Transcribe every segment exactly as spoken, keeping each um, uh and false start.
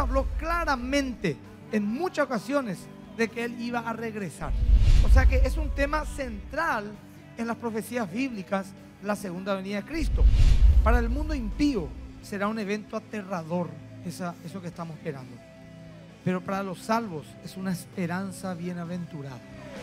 habló claramente en muchas ocasiones de que Él iba a regresar. O sea que es un tema central en las profecías bíblicas, la segunda venida de Cristo. Para el mundo impío será un evento aterrador, esa, eso que estamos esperando. Pero para los salvos es una esperanza bienaventurada.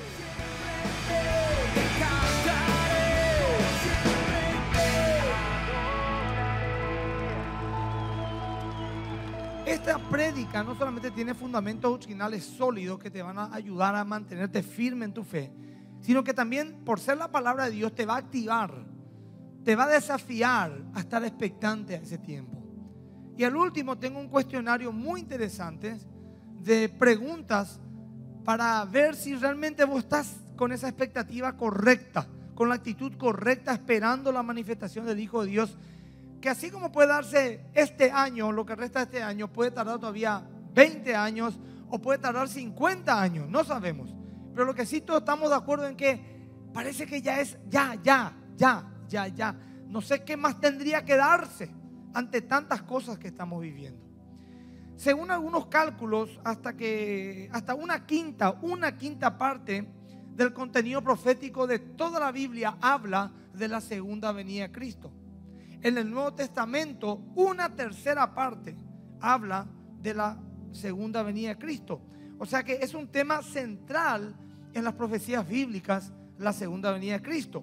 Esta prédica no solamente tiene fundamentos doctrinales sólidos que te van a ayudar a mantenerte firme en tu fe, sino que también, por ser la palabra de Dios, te va a activar, te va a desafiar a estar expectante a ese tiempo. Y al último tengo un cuestionario muy interesante de preguntas para ver si realmente vos estás con esa expectativa correcta, con la actitud correcta, esperando la manifestación del Hijo de Dios, que así como puede darse este año, lo que resta de este año, puede tardar todavía veinte años o puede tardar cincuenta años, no sabemos. Pero lo que sí todos estamos de acuerdo en que parece que ya es, ya, ya, ya, ya, ya. No sé qué más tendría que darse ante tantas cosas que estamos viviendo. Según algunos cálculos, hasta que hasta una quinta, una quinta parte del contenido profético de toda la Biblia habla de la segunda venida de Cristo. En el Nuevo Testamento, una tercera parte habla de la segunda venida de Cristo. O sea que es un tema central en las profecías bíblicas, la segunda venida de Cristo.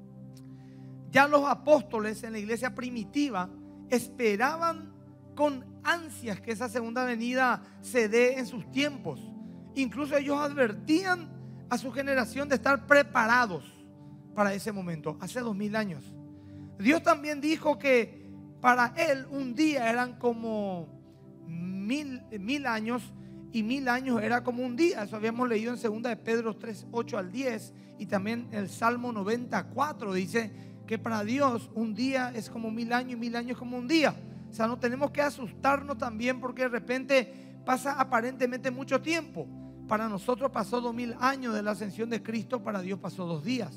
Ya los apóstoles en la iglesia primitiva esperaban con ansias que esa segunda venida se dé en sus tiempos. Incluso ellos advertían a su generación de estar preparados para ese momento, hace dos mil años. Dios también dijo que para Él un día eran como mil, mil años y mil años era como un día. Eso habíamos leído en segunda de Pedro tres, ocho al diez, y también el Salmo noventa y cuatro dice que para Dios un día es como mil años y mil años como un día. O sea, no tenemos que asustarnos también porque de repente pasa aparentemente mucho tiempo. Para nosotros pasó dos mil años de la ascensión de Cristo, para Dios pasó dos días.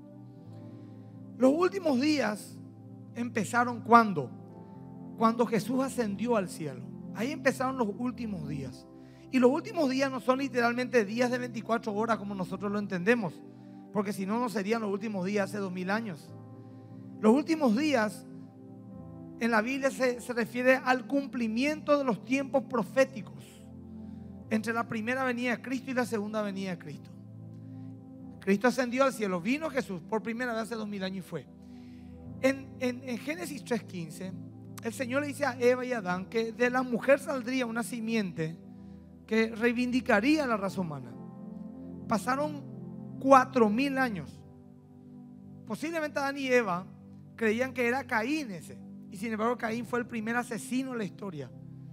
Los últimos días empezaron ¿cuándo? Cuando Jesús ascendió al cielo. Ahí empezaron los últimos días. Y los últimos días no son literalmente días de veinticuatro horas como nosotros lo entendemos, porque si no, no serían los últimos días hace dos mil años. Los últimos días en la Biblia se, se refiere al cumplimiento de los tiempos proféticos entre la primera venida de Cristo y la segunda venida de Cristo. Cristo ascendió al cielo, vino Jesús por primera vez hace dos mil años y fue. En, en, en Génesis tres quince, el Señor le dice a Eva y a Adán que de la mujer saldría una simiente que reivindicaría la raza humana. Pasaron cuatro mil años. Posiblemente Adán y Eva creían que era Caín ese, y sin embargo Caín fue el primer asesino en la historia.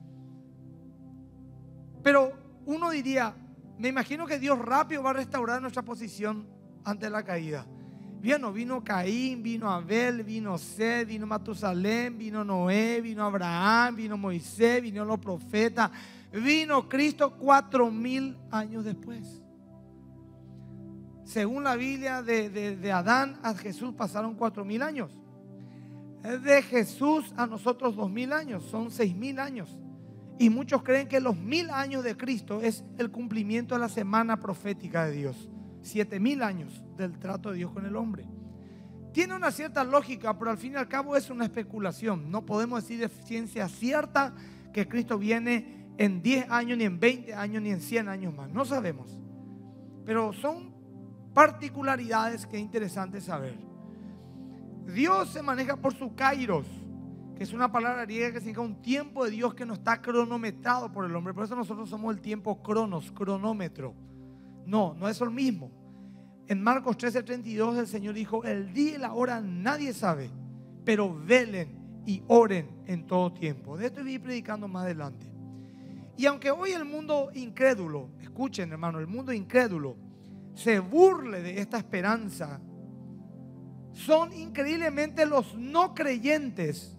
Pero uno diría, me imagino que Dios rápido va a restaurar nuestra posición ante la caída. Bueno, vino Caín, vino Abel, vino Sed, vino Matusalén, vino Noé, vino Abraham, vino Moisés, vino los profetas, vino Cristo cuatro mil años después. Según la Biblia, de, de, de Adán a Jesús pasaron cuatro mil años. De Jesús a nosotros dos mil años, son seis mil años. Y muchos creen que los mil años de Cristo es el cumplimiento de la semana profética de Dios. Siete mil años del trato de Dios con el hombre. Tiene una cierta lógica, pero al fin y al cabo es una especulación. No podemos decir de ciencia cierta que Cristo viene en diez años, ni en veinte años, ni en cien años más. No sabemos. Pero son particularidades que es interesante saber. Dios se maneja por su kairos, que es una palabra griega que significa un tiempo de Dios que no está cronometrado por el hombre. Por eso nosotros somos el tiempo cronos, cronómetro. No, no es lo mismo. En Marcos trece treinta y dos el Señor dijo: el día y la hora nadie sabe, pero velen y oren en todo tiempo. De esto voy predicando más adelante. Y aunque hoy el mundo incrédulo, escuchen hermano, el mundo incrédulo se burle de esta esperanza, son increíblemente los no creyentes,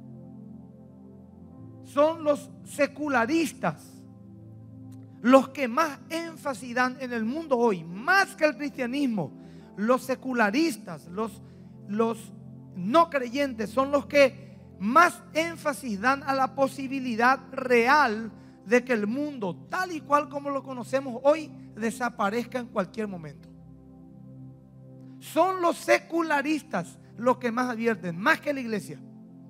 son los secularistas los que más énfasis dan en el mundo hoy, más que el cristianismo. Los secularistas, los, los no creyentes son los que más énfasis dan a la posibilidad real de que el mundo, tal y cual como lo conocemos hoy, desaparezca en cualquier momento. Son los secularistas los que más advierten, más que la iglesia.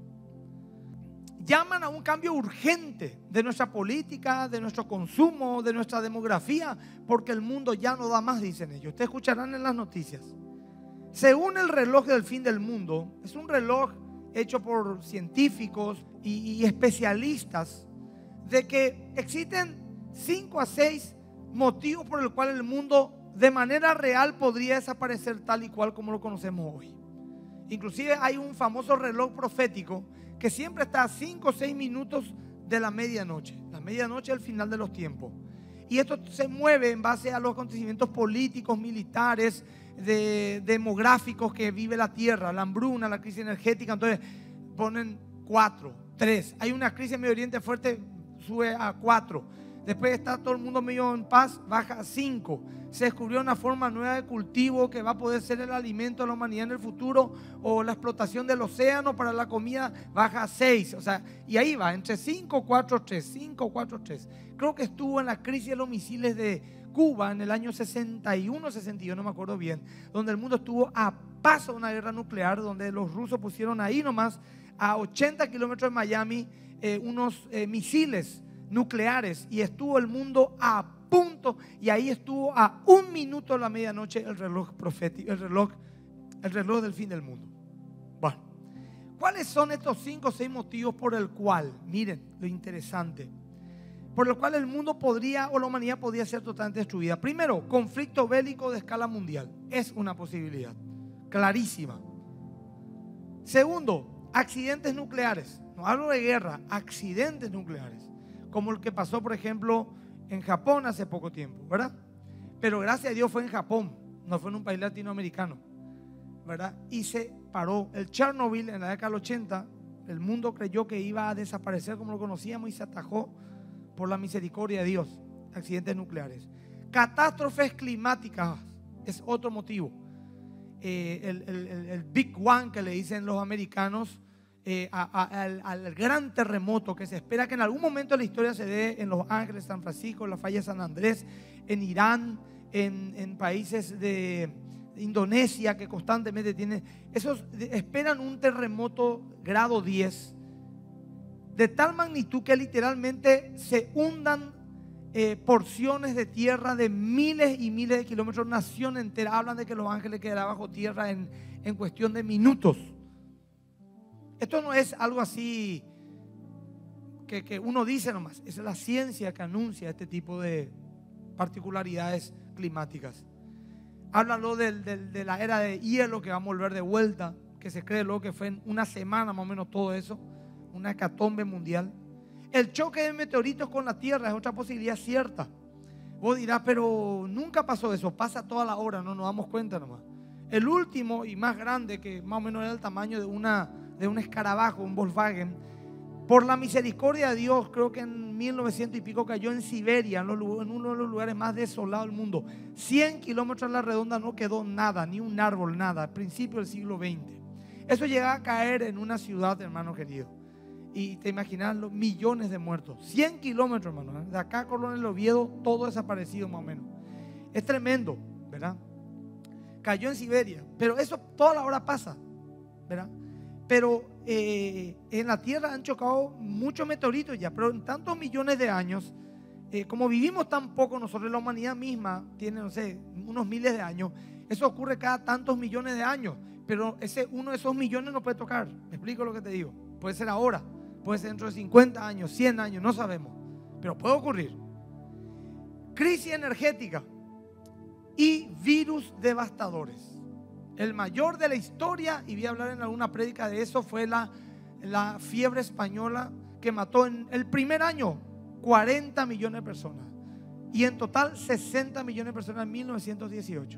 Llaman a un cambio urgente de nuestra política, de nuestro consumo, de nuestra demografía, porque el mundo ya no da más, dicen ellos. Ustedes escucharán en las noticias. Según el reloj del fin del mundo, es un reloj hecho por científicos y, y especialistas, de que existen cinco a seis motivos por el cual el mundo de manera real podría desaparecer tal y cual como lo conocemos hoy. Inclusive hay un famoso reloj profético que siempre está a cinco o seis minutos de la medianoche. La medianoche es el final de los tiempos. Y esto se mueve en base a los acontecimientos políticos, militares, de, demográficos que vive la tierra, la hambruna, la crisis energética. Entonces ponen cuatro, tres. Hay una crisis en Medio Oriente fuerte, sube a cuatro. Después está todo el mundo medio en paz, baja a cinco. Se descubrió una forma nueva de cultivo que va a poder ser el alimento de la humanidad en el futuro, o la explotación del océano para la comida, baja a seis. O sea, y ahí va, entre cinco, cuatro, tres, cinco, cuatro, tres. Creo que estuvo en la crisis de los misiles de Cuba en el año sesenta y uno, sesenta y dos, no me acuerdo bien, donde el mundo estuvo a paso de una guerra nuclear, donde los rusos pusieron ahí nomás a ochenta kilómetros de Miami eh, unos eh, misiles nucleares, y estuvo el mundo a punto, y ahí estuvo a un minuto de la medianoche el reloj profético, el reloj, el reloj del fin del mundo. Bueno, ¿cuáles son estos cinco o seis motivos por el cual, miren lo interesante, por el cual el mundo podría, o la humanidad podría ser totalmente destruida? Primero, conflicto bélico de escala mundial. Es una posibilidad clarísima. Segundo, accidentes nucleares. No hablo de guerra, accidentes nucleares, como el que pasó, por ejemplo, en Japón hace poco tiempo, ¿verdad? Pero gracias a Dios fue en Japón, no fue en un país latinoamericano, ¿verdad? Y se paró. El Chernobyl en la década del ochenta, el mundo creyó que iba a desaparecer como lo conocíamos, y se atajó por la misericordia de Dios. Accidentes nucleares. Catástrofes climáticas es otro motivo. Eh, el, el, el, el Big One que le dicen los americanos, Eh, a, a, al, al gran terremoto que se espera que en algún momento de la historia se dé en Los Ángeles, San Francisco, en la falla de San Andrés, en Irán, en, en países de Indonesia que constantemente tienen, esos esperan un terremoto grado diez de tal magnitud que literalmente se hundan eh, porciones de tierra de miles y miles de kilómetros, nación entera. Hablan de que Los Ángeles quedará bajo tierra en, en cuestión de minutos. Esto no es algo así que, que uno dice nomás, es la ciencia que anuncia este tipo de particularidades climáticas. Háblalo del, del, de la era de hielo que va a volver de vuelta, que se cree luego que fue en una semana más o menos todo eso, una hecatombe mundial. El choque de meteoritos con la Tierra es otra posibilidad cierta. Vos dirás, pero nunca pasó eso, pasa toda la hora, no nos damos cuenta nomás. El último y más grande, que más o menos era el tamaño de una de un escarabajo, un Volkswagen, por la misericordia de Dios, creo que en mil novecientos y pico cayó en Siberia, en, los, en uno de los lugares más desolados del mundo. cien kilómetros a la redonda no quedó nada, ni un árbol, nada, al principio del siglo veinte. Eso llegaba a caer en una ciudad, hermano querido, y te imaginas los millones de muertos. cien kilómetros, hermano, de acá a Coronel Oviedo, todo desaparecido más o menos. Es tremendo, ¿verdad? Cayó en Siberia, pero eso toda la hora pasa, ¿verdad? Pero eh, en la Tierra han chocado muchos meteoritos ya, pero en tantos millones de años, eh, como vivimos tan poco nosotros, la humanidad misma tiene, no sé, unos miles de años, eso ocurre cada tantos millones de años, pero ese, uno de esos millones no puede tocar. ¿Me explico lo que te digo? Puede ser ahora, puede ser dentro de cincuenta años, cien años, no sabemos, pero puede ocurrir. Crisis energética y virus devastadores. El mayor de la historia, y voy a hablar en alguna prédica de eso, fue la, la fiebre española, que mató en el primer año cuarenta millones de personas, y en total sesenta millones de personas en mil novecientos dieciocho.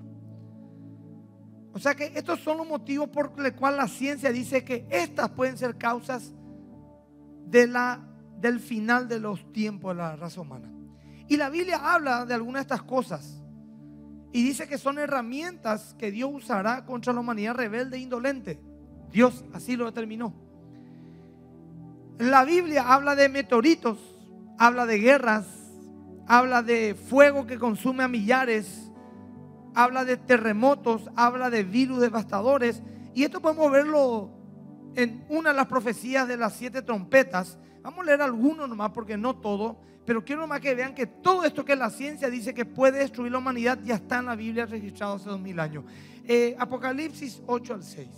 O sea que estos son los motivos por los cuales la ciencia dice que estas pueden ser causas de la, del final de los tiempos de la raza humana. Y la Biblia habla de algunas de estas cosas y dice que son herramientas que Dios usará contra la humanidad rebelde e indolente. Dios así lo determinó. La Biblia habla de meteoritos, habla de guerras, habla de fuego que consume a millares, habla de terremotos, habla de virus devastadores. Y esto podemos verlo en una de las profecías de las siete trompetas. Vamos a leer algunos nomás porque no todo, pero quiero nomás que vean que todo esto que la ciencia dice que puede destruir la humanidad ya está en la Biblia registrado hace dos mil años. eh, Apocalipsis ocho al seis,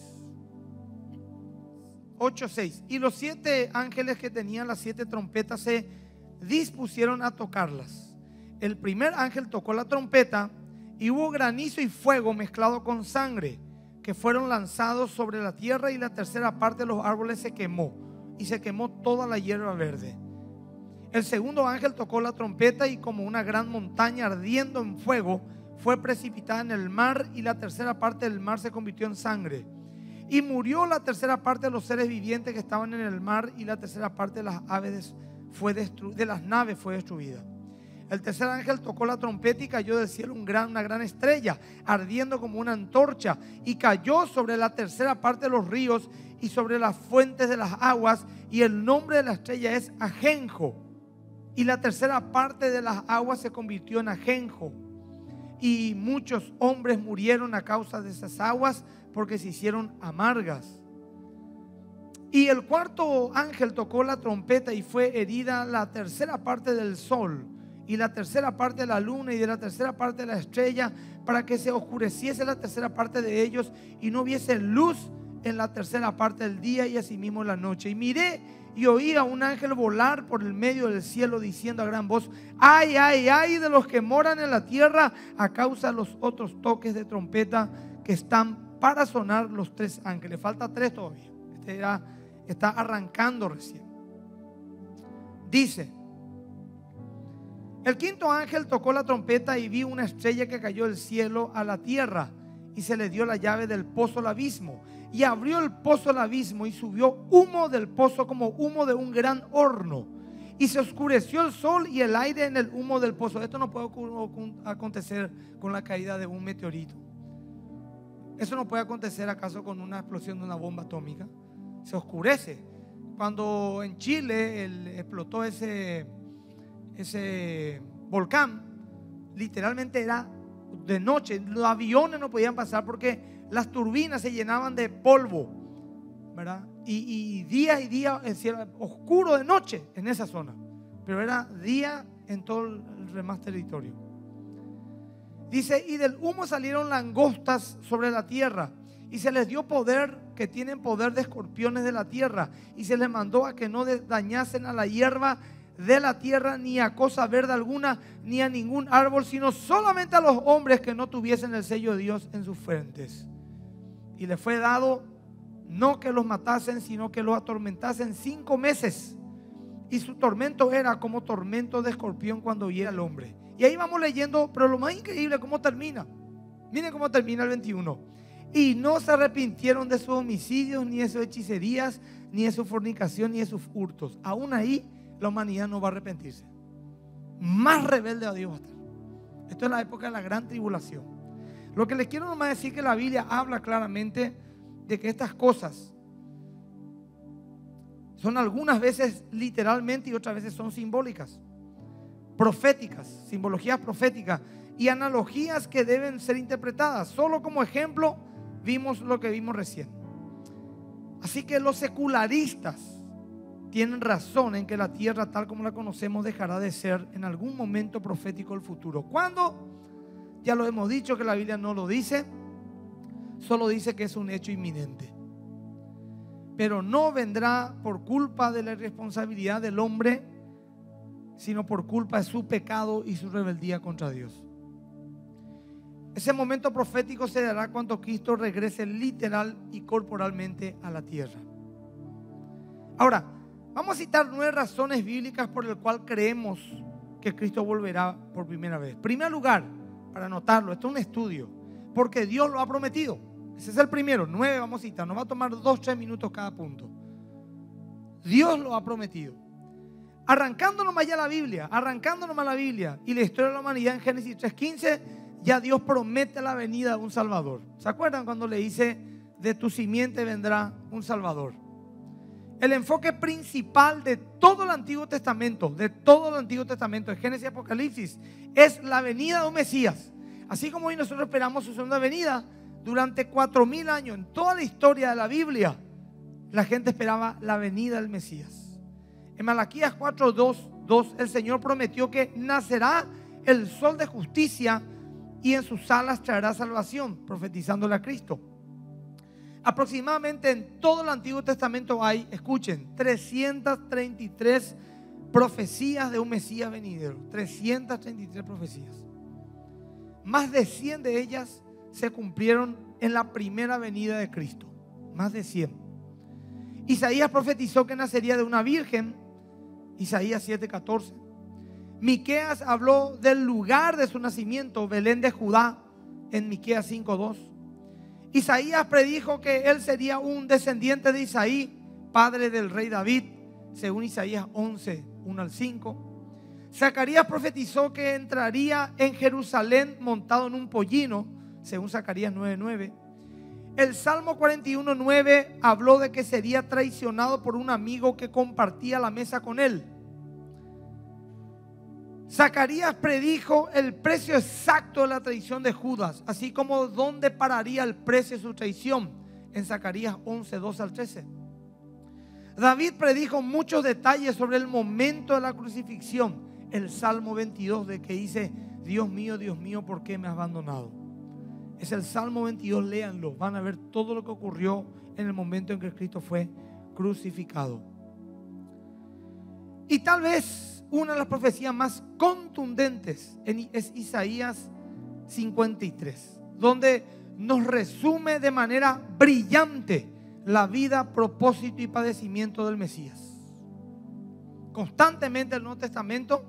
ocho seis. Y los siete ángeles que tenían las siete trompetas se dispusieron a tocarlas. El primer ángel tocó la trompeta y hubo granizo y fuego mezclado con sangre que fueron lanzados sobre la tierra, y la tercera parte de los árboles se quemó y se quemó toda la hierba verde. El segundo ángel tocó la trompeta y como una gran montaña ardiendo en fuego fue precipitada en el mar, y la tercera parte del mar se convirtió en sangre. Y murió la tercera parte de los seres vivientes que estaban en el mar, y la tercera parte de las aves fue destru- de las naves fue destruida. El tercer ángel tocó la trompeta y cayó del cielo un gran, una gran estrella, ardiendo como una antorcha, y cayó sobre la tercera parte de los ríos y sobre las fuentes de las aguas, y el nombre de la estrella es Ajenjo. Y la tercera parte de las aguas se convirtió en ajenjo, y muchos hombres murieron a causa de esas aguas porque se hicieron amargas. Y el cuarto ángel tocó la trompeta y fue herida la tercera parte del sol y la tercera parte de la luna y de la tercera parte de la estrella, para que se oscureciese la tercera parte de ellos y no hubiese luz en la tercera parte del día y asimismo en la noche. Y miré y oí a un ángel volar por el medio del cielo diciendo a gran voz: ay, ay, ay de los que moran en la tierra a causa de los otros toques de trompeta que están para sonar los tres ángeles. Falta tres todavía. Este era, está arrancando recién. Dice: el quinto ángel tocó la trompeta y vi una estrella que cayó del cielo a la tierra, y se le dio la llave del pozo del abismo, y abrió el pozo del abismo, y subió humo del pozo como humo de un gran horno, y se oscureció el sol y el aire en el humo del pozo. Esto no puede acontecer con la caída de un meteorito. Eso no puede acontecer acaso con una explosión de una bomba atómica. Se oscurece. Cuando en Chile el, explotó ese ese volcán, literalmente era de noche. Los aviones no podían pasar porque las turbinas se llenaban de polvo, ¿verdad? Y, y día y día el cielo oscuro de noche en esa zona, pero era día en todo el demás territorio. Dice: y del humo salieron langostas sobre la tierra, y se les dio poder, que tienen poder de escorpiones de la tierra, y se les mandó a que no dañasen a la hierba de la tierra, ni a cosa verde alguna, ni a ningún árbol, sino solamente a los hombres que no tuviesen el sello de Dios en sus frentes. Y les fue dado no que los matasen, sino que los atormentasen cinco meses. Y su tormento era como tormento de escorpión cuando hiera al hombre. Y ahí vamos leyendo, pero lo más increíble, cómo termina. Miren cómo termina el veintiuno. Y no se arrepintieron de sus homicidios, ni de sus hechicerías, ni de su fornicación, ni de sus hurtos. Aún ahí la humanidad no va a arrepentirse. Más rebelde a Dios va a estar. Esto es la época de la gran tribulación. Lo que les quiero nomás decir, que la Biblia habla claramente de que estas cosas son algunas veces literalmente y otras veces son simbólicas, proféticas, simbologías proféticas y analogías que deben ser interpretadas. Solo como ejemplo vimos lo que vimos recién. Así que los secularistas tienen razón en que la tierra tal como la conocemos dejará de ser en algún momento profético del futuro. ¿Cuándo? Ya lo hemos dicho que la Biblia no lo dice, solo dice que es un hecho inminente. Pero no vendrá por culpa de la irresponsabilidad del hombre, sino por culpa de su pecado y su rebeldía contra Dios. Ese momento profético se dará cuando Cristo regrese literal y corporalmente a la tierra. Ahora, vamos a citar nueve razones bíblicas por las cuales creemos que Cristo volverá por primera vez. En primer lugar, para anotarlo, esto es un estudio, porque Dios lo ha prometido. Ese es el primero. Nueve vamos a citar. Nos va a tomar dos, tres minutos cada punto. Dios lo ha prometido. Arrancándonos más ya la Biblia, arrancándonos más la Biblia y la historia de la humanidad en Génesis tres quince, ya Dios promete la venida de un Salvador. ¿Se acuerdan cuando le dice: de tu simiente vendrá un Salvador? El enfoque principal de todo el Antiguo Testamento, de todo el Antiguo Testamento, de Génesis y Apocalipsis, es la venida de un Mesías. Así como hoy nosotros esperamos su segunda venida, durante cuatro mil años, en toda la historia de la Biblia, la gente esperaba la venida del Mesías. En Malaquías cuatro, dos, dos, el Señor prometió que nacerá el sol de justicia y en sus alas traerá salvación, profetizándole a Cristo. Aproximadamente en todo el Antiguo Testamento hay, escuchen, trescientas treinta y tres profecías de un Mesías venidero. trescientas treinta y tres profecías. Más de cien de ellas se cumplieron en la primera venida de Cristo. Más de cien. Isaías profetizó que nacería de una virgen. Isaías siete, catorce. Miqueas habló del lugar de su nacimiento, Belén de Judá, en Miqueas cinco, dos. Isaías predijo que él sería un descendiente de Isaí, padre del rey David, según Isaías once, uno al cinco. Zacarías profetizó que entraría en Jerusalén montado en un pollino, según Zacarías nueve, nueve. El Salmo cuarenta y uno, nueve habló de que sería traicionado por un amigo que compartía la mesa con él. Zacarías predijo el precio exacto de la traición de Judas, así como dónde pararía el precio de su traición, en Zacarías once, dos al trece. David predijo muchos detalles sobre el momento de la crucifixión. El Salmo veintidós, de que dice: Dios mío, Dios mío, ¿por qué me has abandonado? Es el Salmo veintidós, léanlo, van a ver todo lo que ocurrió en el momento en que Cristo fue crucificado. Y tal vez una de las profecías más contundentes es Isaías cincuenta y tres, donde nos resume de manera brillante la vida, propósito y padecimiento del Mesías. Constantemente el Nuevo Testamento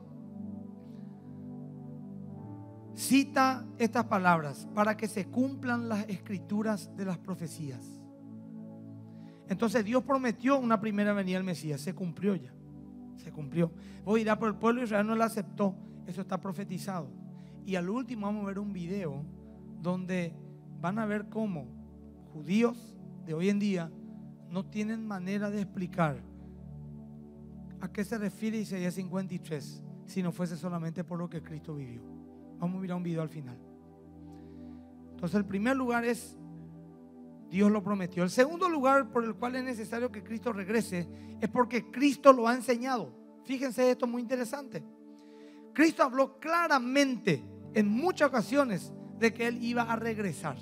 cita estas palabras para que se cumplan las escrituras de las profecías. Entonces Dios prometió una primera venida del Mesías, se cumplió ya. Se cumplió. Hoy irá por el pueblo de Israel, no la aceptó. Eso está profetizado. Y al último vamos a ver un video donde van a ver cómo judíos de hoy en día no tienen manera de explicar a qué se refiere Isaías cincuenta y tres si no fuese solamente por lo que Cristo vivió. Vamos a mirar un video al final. Entonces el primer lugar es: Dios lo prometió. El segundo lugar por el cual es necesario que Cristo regrese es porque Cristo lo ha enseñado. Fíjense, esto es muy interesante. Cristo habló claramente en muchas ocasiones de que Él iba a regresar.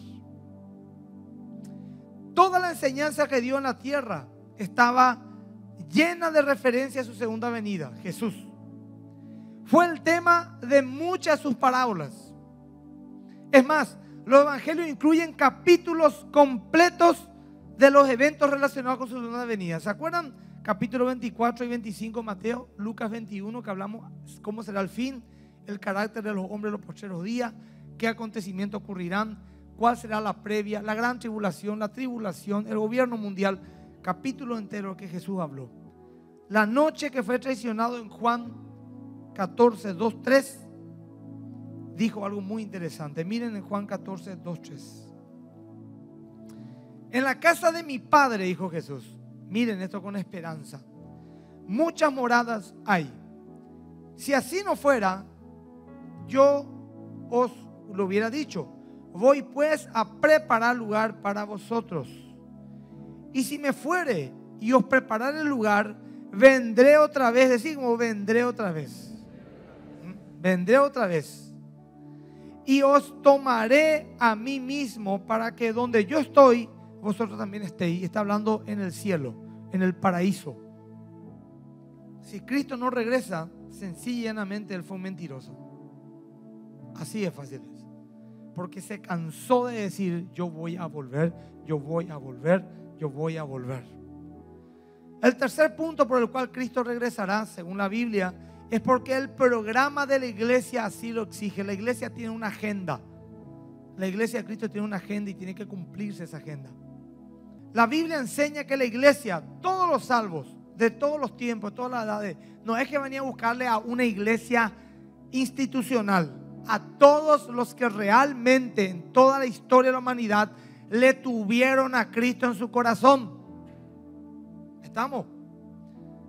Toda la enseñanza que dio en la tierra estaba llena de referencia a su segunda venida, Jesús. Fue el tema de muchas de sus parábolas. Es más, los evangelios incluyen capítulos completos de los eventos relacionados con su segunda venida. ¿Se acuerdan? Capítulo veinticuatro y veinticinco, Mateo, Lucas veintiuno, que hablamos cómo será el fin, el carácter de los hombres en los postreros días, qué acontecimientos ocurrirán, cuál será la previa, la gran tribulación, la tribulación, el gobierno mundial. Capítulo entero que Jesús habló. La noche que fue traicionado, en Juan catorce, dos, tres, dijo algo muy interesante. Miren en Juan catorce, dos, tres. En la casa de mi Padre, dijo Jesús, miren esto con esperanza, muchas moradas hay. Si así no fuera, yo os lo hubiera dicho. Voy pues a preparar lugar para vosotros. Y si me fuere y os preparar el lugar, vendré otra vez. Decir como vendré otra vez. Vendré otra vez. Y os tomaré a mí mismo, para que donde yo estoy, vosotros también estéis. Está hablando en el cielo, en el paraíso. Si Cristo no regresa, sencillamente Él fue un mentiroso. Así es fácil. Porque se cansó de decir: yo voy a volver, yo voy a volver, yo voy a volver. El tercer punto por el cual Cristo regresará, según la Biblia, es porque el programa de la iglesia así lo exige. La iglesia tiene una agenda. La iglesia de Cristo tiene una agenda y tiene que cumplirse esa agenda. La Biblia enseña que la iglesia, todos los salvos, de todos los tiempos, de todas las edades, no es que venía a buscarle a una iglesia institucional. A todos los que realmente en toda la historia de la humanidad le tuvieron a Cristo en su corazón. ¿Estamos?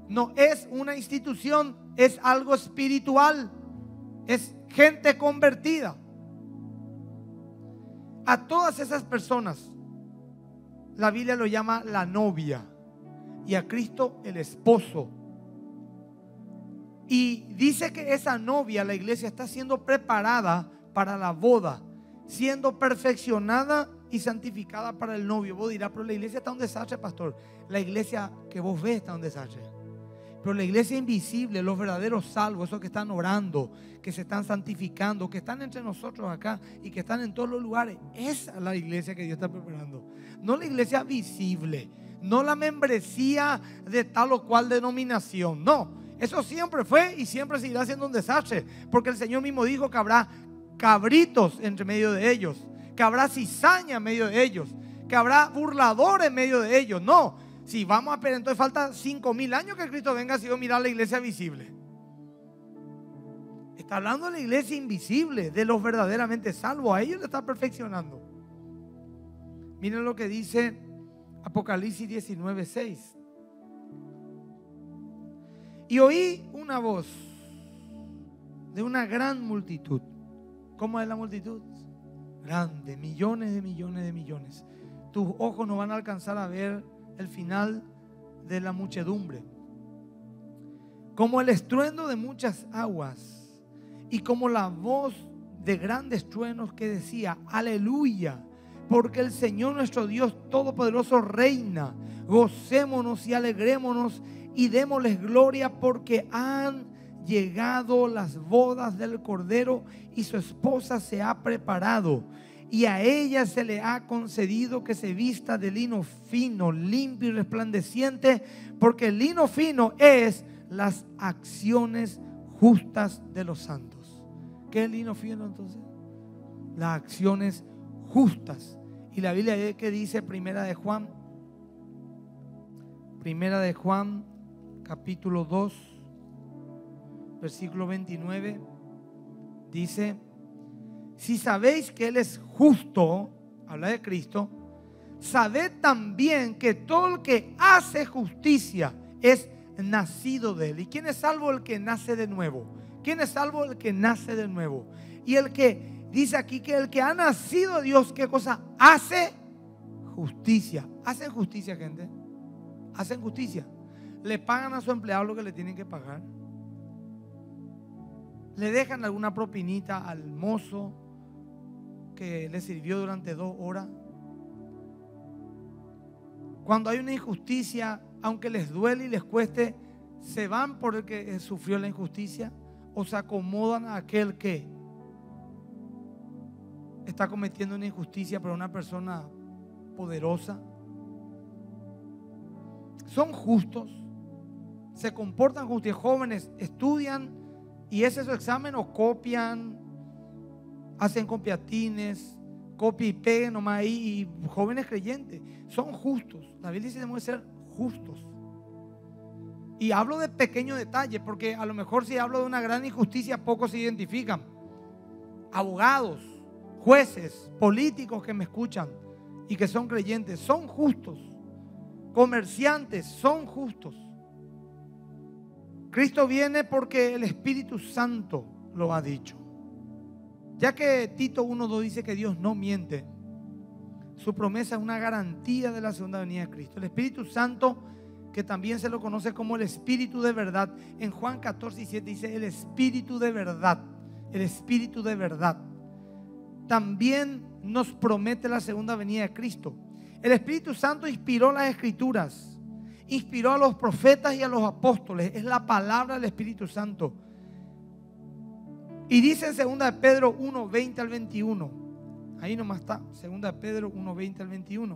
no es una institución, es algo espiritual, es gente convertida. A todas esas personas la Biblia lo llama la novia y a Cristo el esposo. Y dice que esa novia, la iglesia, está siendo preparada para la boda, siendo perfeccionada y santificada para el novio. Vos dirás, pero la iglesia está un desastre, pastor. La iglesia que vos ves está un desastre. Pero la iglesia invisible, los verdaderos salvos, esos que están orando, que se están santificando, que están entre nosotros acá y que están en todos los lugares, esa es la iglesia que Dios está preparando. No la iglesia visible, no la membresía de tal o cual denominación. No, eso siempre fue y siempre seguirá siendo un desastre, porque el Señor mismo dijo que habrá cabritos entre medio de ellos, que habrá cizaña en medio de ellos, que habrá burladores en medio de ellos. No, si vamos a esperar, entonces falta cinco mil años que Cristo venga si yo mirar la iglesia visible. Está hablando de la iglesia invisible, de los verdaderamente salvos. A ellos le está perfeccionando. Miren lo que dice Apocalipsis diecinueve seis. Y oí una voz de una gran multitud. ¿Cómo es la multitud? Grande, millones de millones de millones. Tus ojos no van a alcanzar a ver el final de la muchedumbre. Como el estruendo de muchas aguas y como la voz de grandes truenos que decía: aleluya, porque el Señor nuestro Dios Todopoderoso reina. Gocémonos y alegrémonos y démosles gloria, porque han llegado las bodas del Cordero y su esposa se ha preparado. Y a ella se le ha concedido que se vista de lino fino, limpio y resplandeciente, porque el lino fino es las acciones justas de los santos. ¿Qué es el lino fino entonces? Las acciones justas. Y la Biblia que dice, Primera de Juan, Primera de Juan, capítulo dos, versículo veintinueve, dice: si sabéis que Él es justo, habla de Cristo, sabed también que todo el que hace justicia es nacido de Él. ¿Y quién es salvo? El que nace de nuevo. ¿Quién es salvo? El que nace de nuevo. Y el que dice aquí que el que ha nacido de Dios, ¿qué cosa? Hace justicia. ¿Hacen justicia, gente? ¿Hacen justicia? ¿Le pagan a su empleado lo que le tienen que pagar? ¿Le dejan alguna propinita al mozo que le sirvió durante dos horas? Cuando hay una injusticia, aunque les duele y les cueste, ¿se van por el que sufrió la injusticia o se acomodan a aquel que está cometiendo una injusticia para una persona poderosa? Son justos, se comportan justos. Jóvenes estudian y ese es su examen, o copian, hacen copiatines, copia y peguen nomás ahí. Y jóvenes creyentes son justos. La Biblia dice que debemos ser justos. Y hablo de pequeños detalles, porque a lo mejor si hablo de una gran injusticia, pocos se identifican. Abogados, jueces, políticos que me escuchan y que son creyentes, son justos. Comerciantes, son justos. Cristo viene porque el Espíritu Santo lo ha dicho. Ya que Tito uno dos dice que Dios no miente, su promesa es una garantía de la segunda venida de Cristo. El Espíritu Santo, que también se lo conoce como el Espíritu de verdad, en Juan catorce y siete dice el Espíritu de verdad, el Espíritu de verdad. También nos promete la segunda venida de Cristo. El Espíritu Santo inspiró las Escrituras, inspiró a los profetas y a los apóstoles. Es la palabra del Espíritu Santo. Y dice en segunda de Pedro uno, veinte al veintiuno. Ahí nomás está, segunda de Pedro uno, veinte al veintiuno.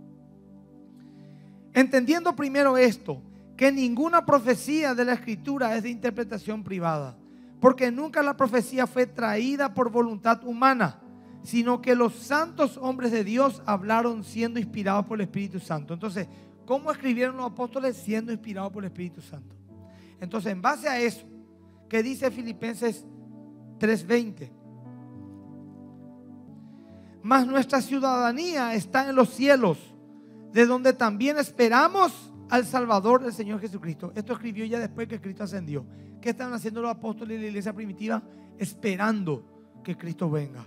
Entendiendo primero esto, que ninguna profecía de la Escritura es de interpretación privada, porque nunca la profecía fue traída por voluntad humana, sino que los santos hombres de Dios hablaron siendo inspirados por el Espíritu Santo. Entonces, ¿cómo escribieron los apóstoles? Siendo inspirados por el Espíritu Santo. Entonces, en base a eso, ¿qué dice Filipenses tres veinte? Mas nuestra ciudadanía está en los cielos, de donde también esperamos al Salvador del Señor Jesucristo. Esto escribió ya después que Cristo ascendió. ¿Qué estaban haciendo los apóstoles de la iglesia primitiva? Esperando que Cristo venga.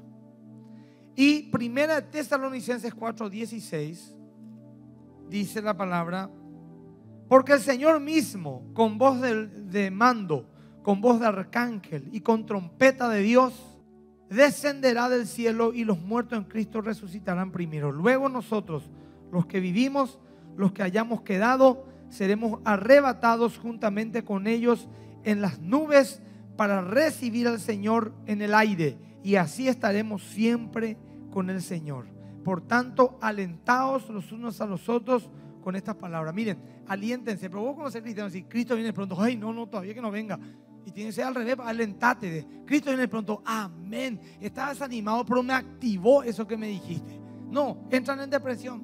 Y primera de Tesalonicenses cuatro dieciséis dice la palabra: porque el Señor mismo, con voz de, de mando, con voz de arcángel y con trompeta de Dios, descenderá del cielo, y los muertos en Cristo resucitarán primero. Luego nosotros, los que vivimos, los que hayamos quedado, seremos arrebatados juntamente con ellos en las nubes para recibir al Señor en el aire, y así estaremos siempre con el Señor. Por tanto, alentaos los unos a los otros con estas palabras. Miren, aliéntense. Pero vos, como ser cristiano, si Cristo viene pronto, ay, no, no, todavía que no venga. Y tiene que ser al revés, alentate de Cristo viene pronto, amén. Estaba desanimado, pero me activó eso que me dijiste. No, entran en depresión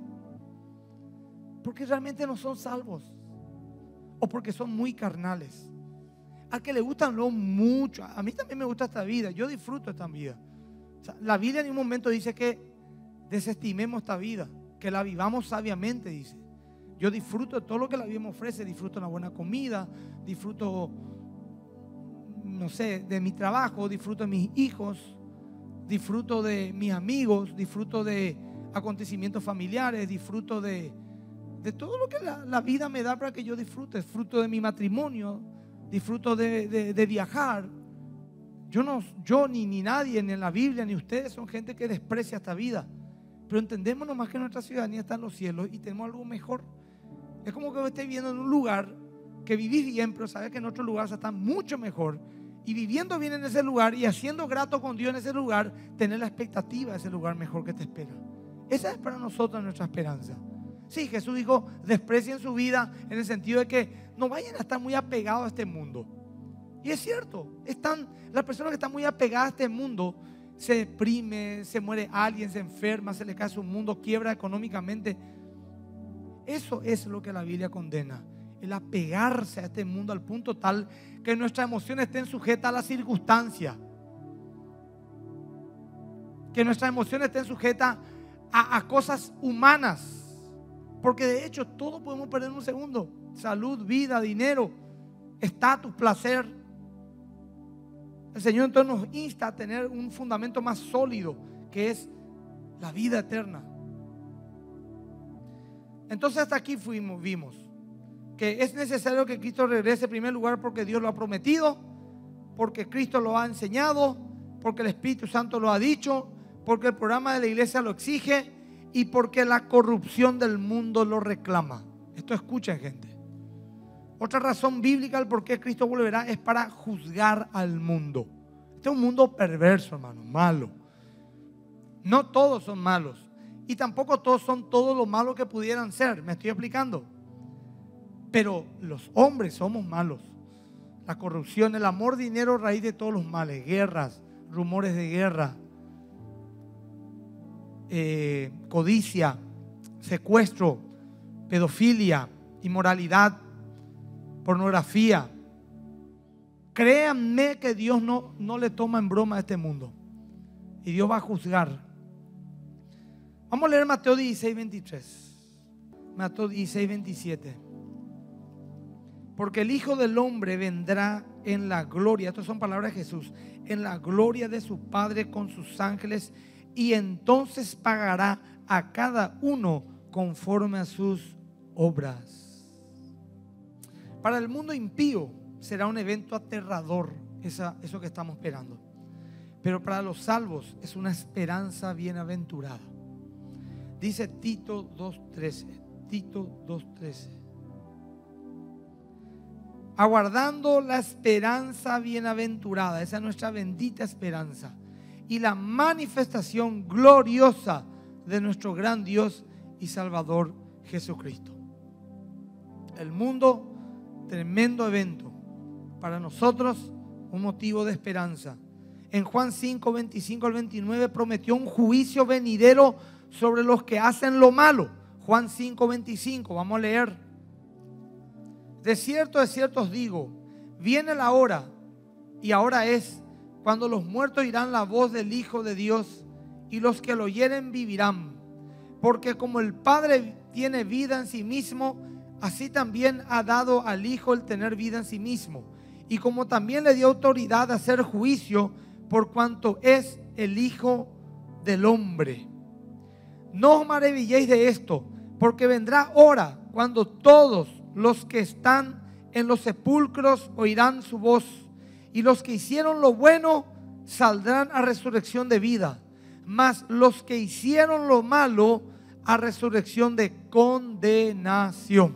porque realmente no son salvos, o porque son muy carnales. Al que le gustan lo mucho, a mí también me gusta esta vida, yo disfruto esta vida. O sea, la Biblia en un momento dice que desestimemos esta vida, que la vivamos sabiamente, dice. Yo disfruto de todo lo que la Biblia me ofrece. Disfruto una buena comida, disfruto, no sé, de mi trabajo, disfruto de mis hijos, disfruto de mis amigos, disfruto de acontecimientos familiares, disfruto de, de todo lo que la, la vida me da para que yo disfrute. Disfruto de mi matrimonio, disfruto de, de, de viajar. Yo, no, yo ni, ni nadie, ni en la Biblia, ni ustedes son gente que desprecia esta vida. Pero entendemos nomás que nuestra ciudadanía está en los cielos y tenemos algo mejor. Es como que vos estés viviendo en un lugar que vivís bien, pero sabes que en otro lugar está mucho mejor. Y viviendo bien en ese lugar y haciendo grato con Dios en ese lugar, tener la expectativa de ese lugar mejor que te espera. Esa es para nosotros nuestra esperanza. Sí, Jesús dijo, desprecien su vida, en el sentido de que no vayan a estar muy apegados a este mundo. Y es cierto, están, las personas que están muy apegadas a este mundo, se deprime, se muere alguien, se enferma, se le cae su mundo, quiebra económicamente. Eso es lo que la Biblia condena, el apegarse a este mundo al punto tal que nuestras emociones estén sujetas a la circunstancia, que nuestras emociones estén sujetas a, a cosas humanas, porque de hecho todo podemos perder en un segundo: salud, vida, dinero, estatus, placer. El Señor entonces nos insta a tener un fundamento más sólido, que es la vida eterna. Entonces hasta aquí fuimos, vimos que es necesario que Cristo regrese en primer lugar porque Dios lo ha prometido, porque Cristo lo ha enseñado, porque el Espíritu Santo lo ha dicho, porque el programa de la iglesia lo exige y porque la corrupción del mundo lo reclama. Esto escuchen, gente. Otra razón bíblica del por qué Cristo volverá es para juzgar al mundo. Este es un mundo perverso, hermano, malo. No todos son malos y tampoco todos son todo lo malo que pudieran ser. ¿Me estoy explicando? Pero los hombres somos malos. La corrupción, el amor, dinero, raíz de todos los males. Guerras, rumores de guerra, eh, codicia, secuestro, pedofilia, inmoralidad, pornografía. Créanme que Dios no, no le toma en broma a este mundo. Y Dios va a juzgar. Vamos a leer Mateo dieciséis, veintitrés. Mateo dieciséis, veintisiete. Porque el Hijo del Hombre vendrá en la gloria, estas son palabras de Jesús, en la gloria de su Padre con sus ángeles, y entonces pagará a cada uno conforme a sus obras. Para el mundo impío será un evento aterrador, esa, eso que estamos esperando. Pero para los salvos es una esperanza bienaventurada. Dice Tito dos trece. Tito dos trece. Aguardando la esperanza bienaventurada, esa es nuestra bendita esperanza, y la manifestación gloriosa de nuestro gran Dios y Salvador Jesucristo. El mundo, tremendo evento, para nosotros un motivo de esperanza. En Juan cinco, veinticinco al veintinueve prometió un juicio venidero sobre los que hacen lo malo. Juan cinco, veinticinco, vamos a leer. De cierto, de cierto os digo, viene la hora, y ahora es, cuando los muertos oirán la voz del Hijo de Dios, y los que lo oyeren vivirán. Porque como el Padre tiene vida en sí mismo, así también ha dado al Hijo el tener vida en sí mismo, y como también le dio autoridad a hacer juicio por cuanto es el Hijo del Hombre. No os maravilléis de esto, porque vendrá hora cuando todos los que están en los sepulcros oirán su voz, y los que hicieron lo bueno saldrán a resurrección de vida, mas los que hicieron lo malo a resurrección de condenación.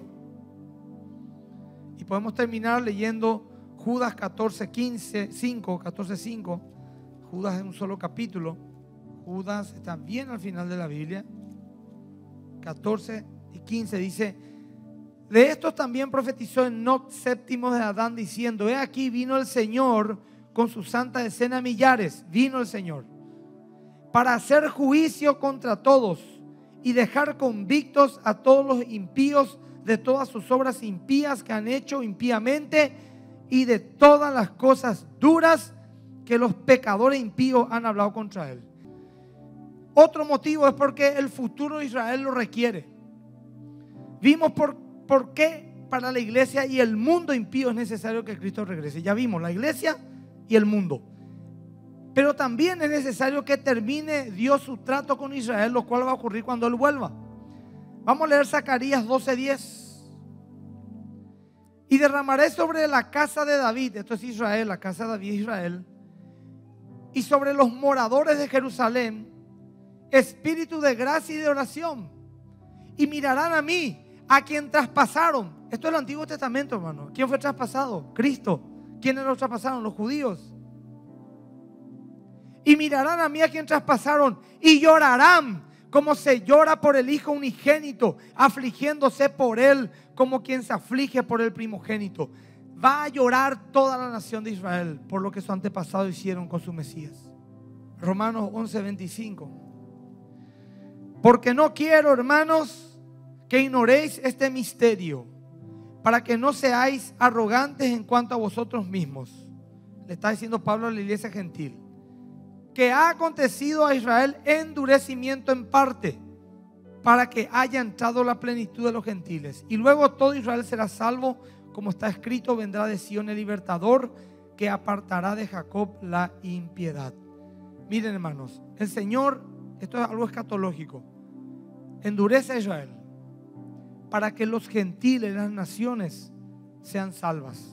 Y podemos terminar leyendo Judas catorce, quince, cinco, catorce, cinco. Judas es un solo capítulo. Judas está bien al final de la Biblia. catorce y quince dice: de estos también profetizó Enoc, séptimo de Adán, diciendo: he aquí vino el Señor con su santa decena de millares. Vino el Señor para hacer juicio contra todos y dejar convictos a todos los impíos de todas sus obras impías que han hecho impíamente, y de todas las cosas duras que los pecadores impíos han hablado contra él. Otro motivo es porque el futuro de Israel lo requiere. Vimos por, por qué para la iglesia y el mundo impío es necesario que Cristo regrese. Ya vimos la iglesia y el mundo. Pero también es necesario que termine Dios su trato con Israel, lo cual va a ocurrir cuando Él vuelva. Vamos a leer Zacarías doce diez. Y derramaré sobre la casa de David, esto es Israel, la casa de David es Israel, y sobre los moradores de Jerusalén, espíritu de gracia y de oración, y mirarán a mí, a quien traspasaron. Esto es el Antiguo Testamento, hermano. ¿Quién fue traspasado? Cristo. ¿Quiénes lo traspasaron? Los judíos. Y mirarán a mí, a quien traspasaron, y llorarán como se llora por el hijo unigénito, afligiéndose por él como quien se aflige por el primogénito. Va a llorar toda la nación de Israel por lo que sus antepasados hicieron con su Mesías. Romanos once veinticinco. Porque no quiero, hermanos, que ignoréis este misterio, para que no seáis arrogantes en cuanto a vosotros mismos. Le está diciendo Pablo a la iglesia gentil, que ha acontecido a Israel endurecimiento en parte, para que haya entrado la plenitud de los gentiles. Y luego todo Israel será salvo, como está escrito: vendrá de Sion el libertador, que apartará de Jacob la impiedad. Miren, hermanos, el Señor, esto es algo escatológico, endurece a Israel para que los gentiles, las naciones, sean salvas.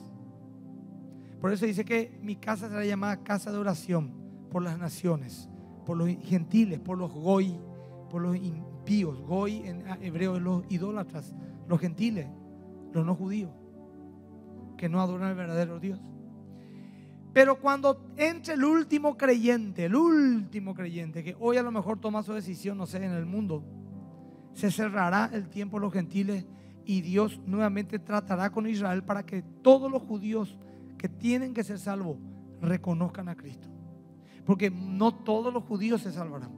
Por eso dice que mi casa será llamada casa de oración por las naciones, por los gentiles, por los goy, por los impíos. Goy en hebreo es los idólatras, los gentiles, los no judíos, que no adoran al verdadero Dios. Pero cuando entre el último creyente, el último creyente, que hoy a lo mejor toma su decisión, no sé, en el mundo, se cerrará el tiempo de los gentiles y Dios nuevamente tratará con Israel para que todos los judíos que tienen que ser salvos reconozcan a Cristo. Porque no todos los judíos se salvarán.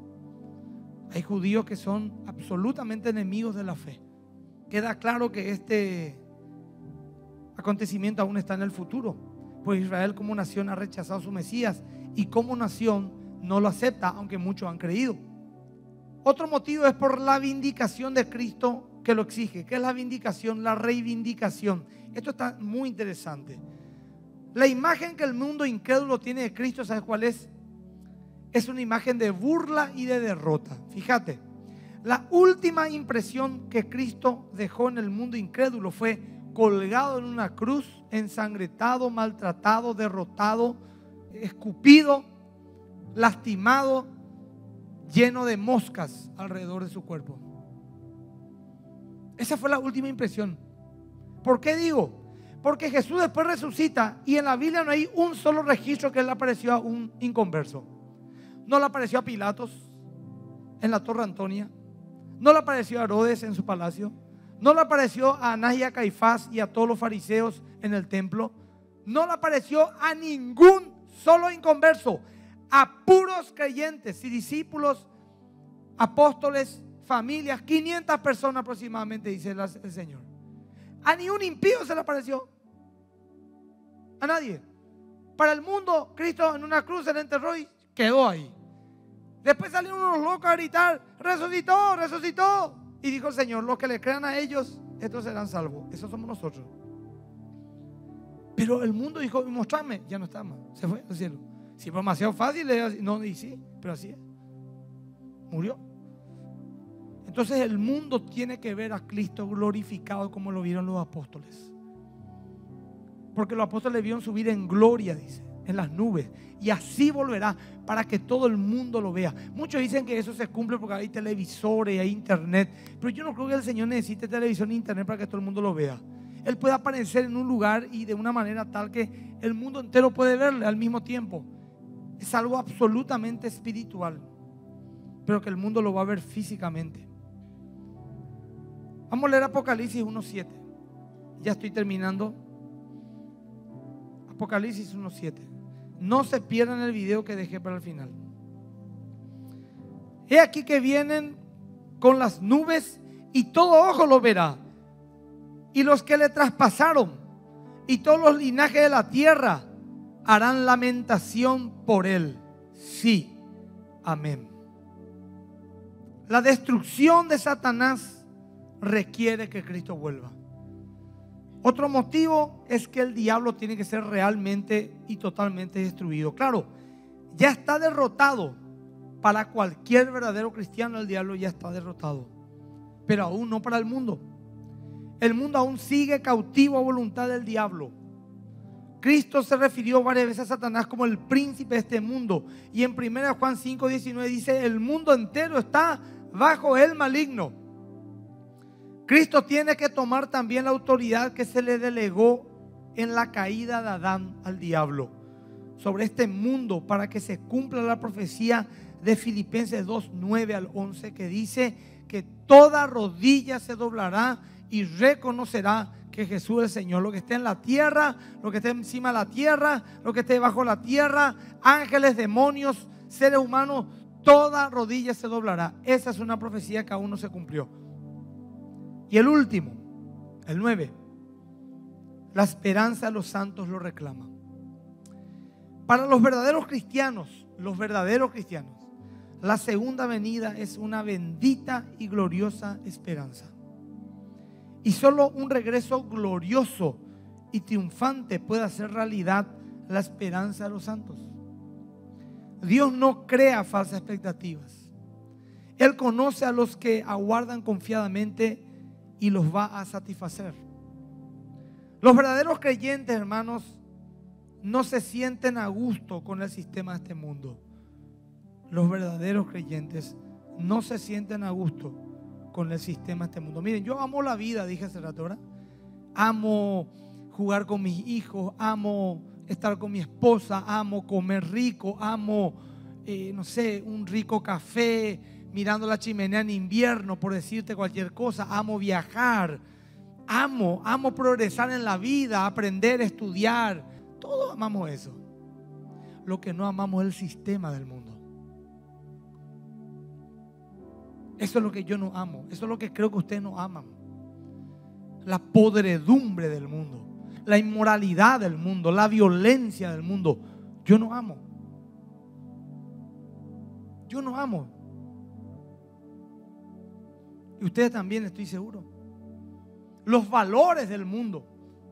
Hay judíos que son absolutamente enemigos de la fe. Queda claro que este acontecimiento aún está en el futuro, pues Israel como nación ha rechazado a su Mesías y como nación no lo acepta, aunque muchos han creído. Otro motivo es por la vindicación de Cristo que lo exige. ¿Qué es la vindicación? La reivindicación. Esto está muy interesante. La imagen que el mundo incrédulo tiene de Cristo, ¿sabes cuál es? Es una imagen de burla y de derrota. Fíjate, la última impresión que Cristo dejó en el mundo incrédulo fue colgado en una cruz, ensangretado, maltratado, derrotado, escupido, lastimado, lleno de moscas alrededor de su cuerpo. Esa fue la última impresión. ¿Por qué digo? Porque Jesús después resucita y en la Biblia no hay un solo registro que Él apareció a un inconverso. No le apareció a Pilatos en la Torre Antonia, no le apareció a Herodes en su palacio, no le apareció a Anás y a Caifás y a todos los fariseos en el templo, no le apareció a ningún solo inconverso, a puros creyentes y discípulos, apóstoles, familias, quinientas personas aproximadamente, dice el Señor. A ni un impío se le apareció, a nadie. Para el mundo, Cristo en una cruz se le enterró y quedó ahí. Después salieron unos locos a gritar: resucitó, resucitó. Y dijo el Señor: los que le crean a ellos, estos serán salvos. Esos somos nosotros. Pero el mundo dijo, mostrame, ya no está más, se fue al cielo. Si fue demasiado fácil, no, y sí, pero así es. Murió. Entonces el mundo tiene que ver a Cristo glorificado como lo vieron los apóstoles. Porque los apóstoles vieron subir en gloria, dice, en las nubes. Y así volverá para que todo el mundo lo vea. Muchos dicen que eso se cumple porque hay televisores, hay internet. Pero yo no creo que el Señor necesite televisión e internet para que todo el mundo lo vea. Él puede aparecer en un lugar y de una manera tal que el mundo entero puede verle al mismo tiempo. Es algo absolutamente espiritual, pero que el mundo lo va a ver físicamente. Vamos a leer Apocalipsis uno siete. Ya estoy terminando. Apocalipsis uno siete. No se pierdan el video que dejé para el final. He aquí que vienen con las nubes y todo ojo lo verá. Y los que le traspasaron y todos los linajes de la tierra harán lamentación por él. Sí, amén. La destrucción de Satanás requiere que Cristo vuelva. Otro motivo es que el diablo tiene que ser realmente y totalmente destruido. Claro, ya está derrotado. Para cualquier verdadero cristiano el diablo ya está derrotado, pero aún no para el mundo. El mundo aún sigue cautivo a voluntad del diablo. Cristo se refirió varias veces a Satanás como el príncipe de este mundo. Y en primera Juan cinco diecinueve dice: el mundo entero está bajo el maligno. Cristo tiene que tomar también la autoridad que se le delegó en la caída de Adán al diablo sobre este mundo, para que se cumpla la profecía de Filipenses dos nueve al once, que dice que toda rodilla se doblará y reconocerá que Jesús es el Señor. Lo que esté en la tierra, lo que esté encima de la tierra, lo que esté bajo la tierra, ángeles, demonios, seres humanos, toda rodilla se doblará. Esa es una profecía que aún no se cumplió. Y el último, el nueve, la esperanza de los santos lo reclama. Para los verdaderos cristianos, los verdaderos cristianos, la segunda venida es una bendita y gloriosa esperanza. Y solo un regreso glorioso y triunfante puede hacer realidad la esperanza de los santos. Dios no crea falsas expectativas. Él conoce a los que aguardan confiadamente y los va a satisfacer. Los verdaderos creyentes, hermanos, no se sienten a gusto con el sistema de este mundo. Los verdaderos creyentes no se sienten a gusto con el sistema de este mundo. Miren, yo amo la vida, dije hace rato, ¿verdad? Amo jugar con mis hijos, amo estar con mi esposa, amo comer rico, amo, eh, no sé, un rico café, mirando la chimenea en invierno, por decirte cualquier cosa. Amo viajar, amo, amo progresar en la vida, aprender, estudiar. Todos amamos eso. Lo que no amamos es el sistema del mundo. Eso es lo que yo no amo. Eso es lo que creo que ustedes no aman. La podredumbre del mundo, la inmoralidad del mundo, la violencia del mundo. Yo no amo. Yo no amo. Y ustedes también, estoy seguro. Los valores del mundo.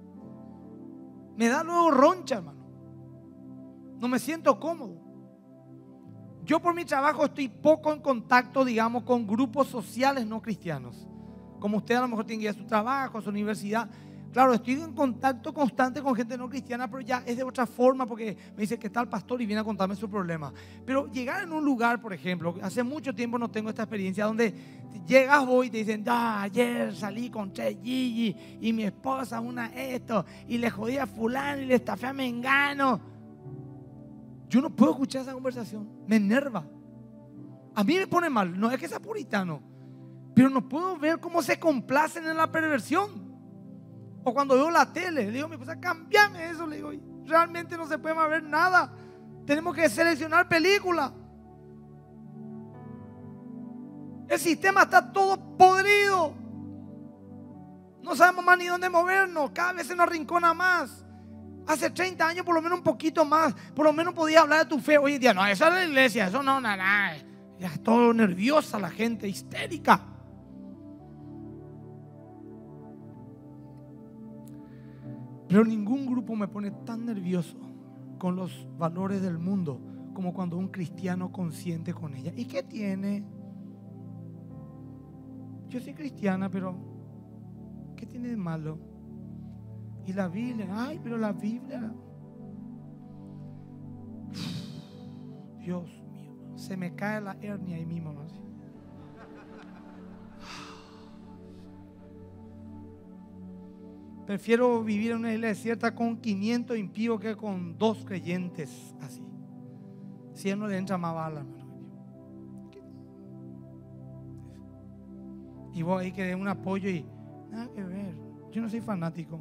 Me da luego roncha, hermano. No me siento cómodo. Yo por mi trabajo estoy poco en contacto, digamos, con grupos sociales no cristianos. Como usted a lo mejor tiene que ir a su trabajo, a su universidad. Claro, estoy en contacto constante con gente no cristiana, pero ya es de otra forma, porque me dice que está el pastor y viene a contarme su problema. Pero llegar en un lugar, por ejemplo, hace mucho tiempo no tengo esta experiencia, donde llegas hoy y te dicen: ah, ayer salí con Che Gigi y mi esposa una esto, y le jodí a fulano y le estafé a Mengano. Yo no puedo escuchar esa conversación, me enerva. A mí me pone mal, no es que sea puritano, pero no puedo ver cómo se complacen en la perversión. O cuando veo la tele, le digo a mi esposa: cámbiame eso, le digo, realmente no se puede más ver nada. Tenemos que seleccionar películas. El sistema está todo podrido. No sabemos más ni dónde movernos, cada vez se nos arrincona más. Hace treinta años por lo menos un poquito más, por lo menos podías hablar de tu fe. Hoy en día no, eso es la iglesia, eso no, nada, nada. Ya es todo nerviosa la gente, histérica. Pero ningún grupo me pone tan nervioso con los valores del mundo como cuando un cristiano consiente con ella. ¿Y qué tiene? Yo soy cristiana, pero ¿qué tiene de malo? Y la Biblia, ay, pero la Biblia, Dios mío, se me cae la hernia ahí mismo, ¿no? Prefiero vivir en una isla desierta con quinientos impíos que con dos creyentes así. Si a él no le entra más bala, hermano. Y vos ahí querés un apoyo y nada que ver. Yo no soy fanático.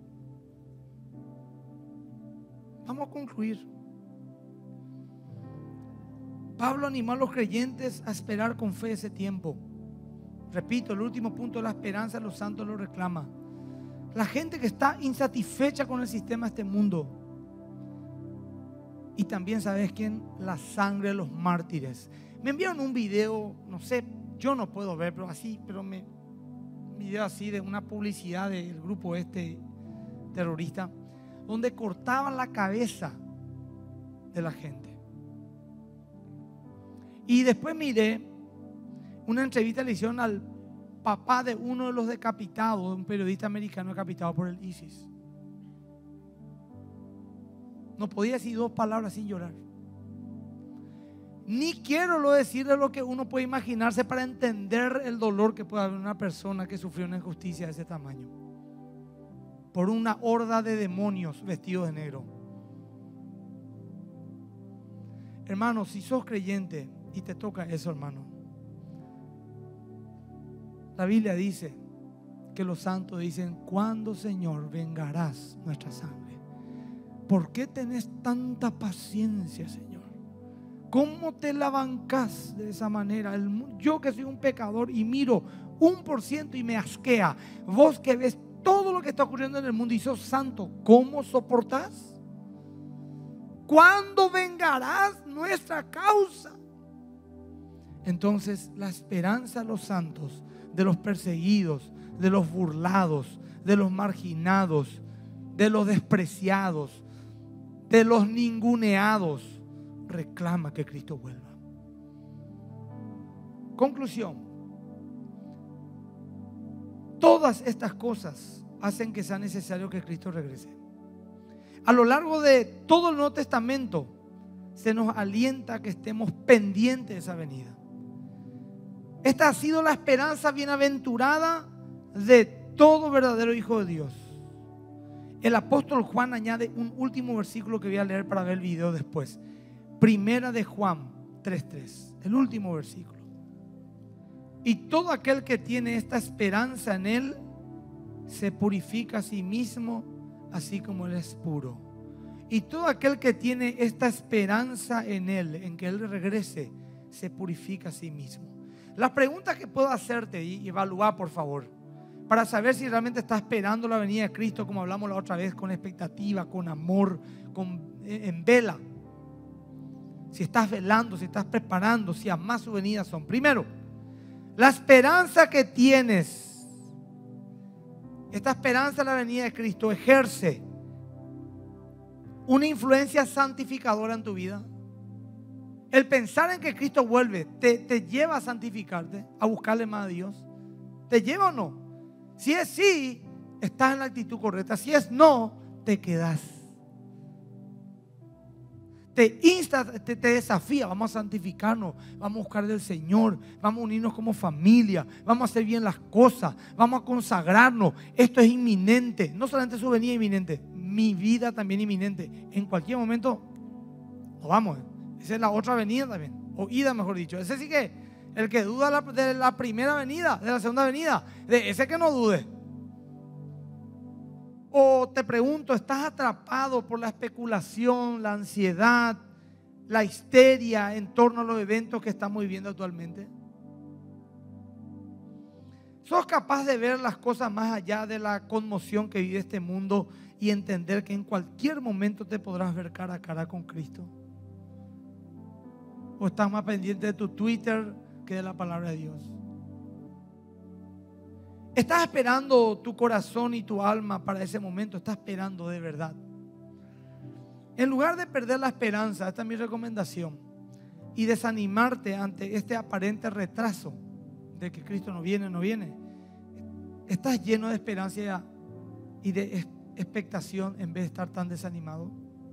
Vamos a concluir. Pablo animó a los creyentes a esperar con fe ese tiempo. Repito, el último punto de la esperanza, los santos lo reclama. La gente que está insatisfecha con el sistema de este mundo. Y también, ¿sabes quién? La sangre de los mártires. Me enviaron un video, no sé, yo no puedo ver, pero así, pero me un video así de una publicidad del grupo este terrorista, donde cortaban la cabeza de la gente. Y después miré una entrevista que le hicieron al papá de uno de los decapitados, un periodista americano decapitado por el ISIS. No podía decir dos palabras sin llorar. Ni quiero lo decir de lo que uno puede imaginarse para entender el dolor que puede haber en una persona que sufrió una injusticia de ese tamaño por una horda de demonios vestidos de negro. Hermano, si sos creyente y te toca eso, hermano, la Biblia dice que los santos dicen: ¿cuándo, Señor, vengarás nuestra sangre? ¿Por qué tenés tanta paciencia, Señor? ¿Cómo te la bancás de esa manera? El, yo que soy un pecador y miro un por ciento y me asquea. Vos que ves todo lo que está ocurriendo en el mundo y sos santo, ¿cómo soportás? ¿Cuándo vengarás nuestra causa? Entonces la esperanza de los santos, de los perseguidos, de los burlados, de los marginados, de los despreciados, de los ninguneados, reclama que Cristo vuelva. Conclusión: todas estas cosas hacen que sea necesario que Cristo regrese. A lo largo de todo el Nuevo Testamento se nos alienta a que estemos pendientes de esa venida. Esta ha sido la esperanza bienaventurada de todo verdadero hijo de Dios. El apóstol Juan añade un último versículo que voy a leer para ver el video después. Primera de Juan tres tres, el último versículo. Y todo aquel que tiene esta esperanza en Él se purifica a sí mismo, así como Él es puro. Y todo aquel que tiene esta esperanza en Él, en que Él regrese, se purifica a sí mismo. Las preguntas que puedo hacerte y evaluar, por favor, para saber si realmente estás esperando la venida de Cristo, como hablamos la otra vez, con expectativa, con amor, con, en vela. Si estás velando, si estás preparando, si amas su venida, son: primero, la esperanza que tienes, esta esperanza de la venida de Cristo ejerce una influencia santificadora en tu vida. El pensar en que Cristo vuelve te, te lleva a santificarte, a buscarle más a Dios. ¿Te lleva o no? Si es sí, estás en la actitud correcta. Si es no, te quedas. Te insta, te, te desafía: vamos a santificarnos, vamos a buscar del Señor, vamos a unirnos como familia, vamos a hacer bien las cosas, vamos a consagrarnos. Esto es inminente. No solamente su venida inminente, mi vida también inminente. En cualquier momento nos vamos. Esa es la otra venida también, o ida, mejor dicho. Ese sí que, el que duda de la primera venida, de la segunda venida, de ese que no dude. O te pregunto, ¿estás atrapado por la especulación, la ansiedad, la histeria en torno a los eventos que estamos viviendo actualmente? ¿Sos capaz de ver las cosas más allá de la conmoción que vive este mundo y entender que en cualquier momento te podrás ver cara a cara con Cristo? ¿O estás más pendiente de tu Twitter que de la palabra de Dios? ¿Estás esperando tu corazón y tu alma para ese momento? ¿Estás esperando de verdad? En lugar de perder la esperanza, esta es mi recomendación, y desanimarte ante este aparente retraso de que Cristo no viene, no viene, estás lleno de esperanza y de expectación en vez de estar tan desanimado.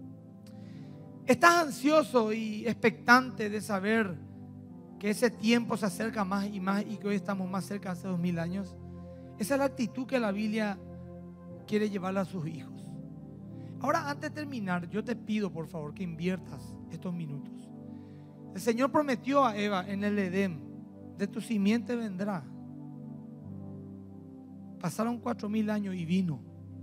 Estás ansioso y expectante de saber que ese tiempo se acerca más y más y que hoy estamos más cerca de hace dos mil años. Esa es la actitud que la Biblia quiere llevarle a sus hijos. Ahora, antes de terminar, yo te pido por favor que inviertas estos minutos. El Señor prometió a Eva en el Edén: de tu simiente vendrá. Pasaron cuatro mil años y vino,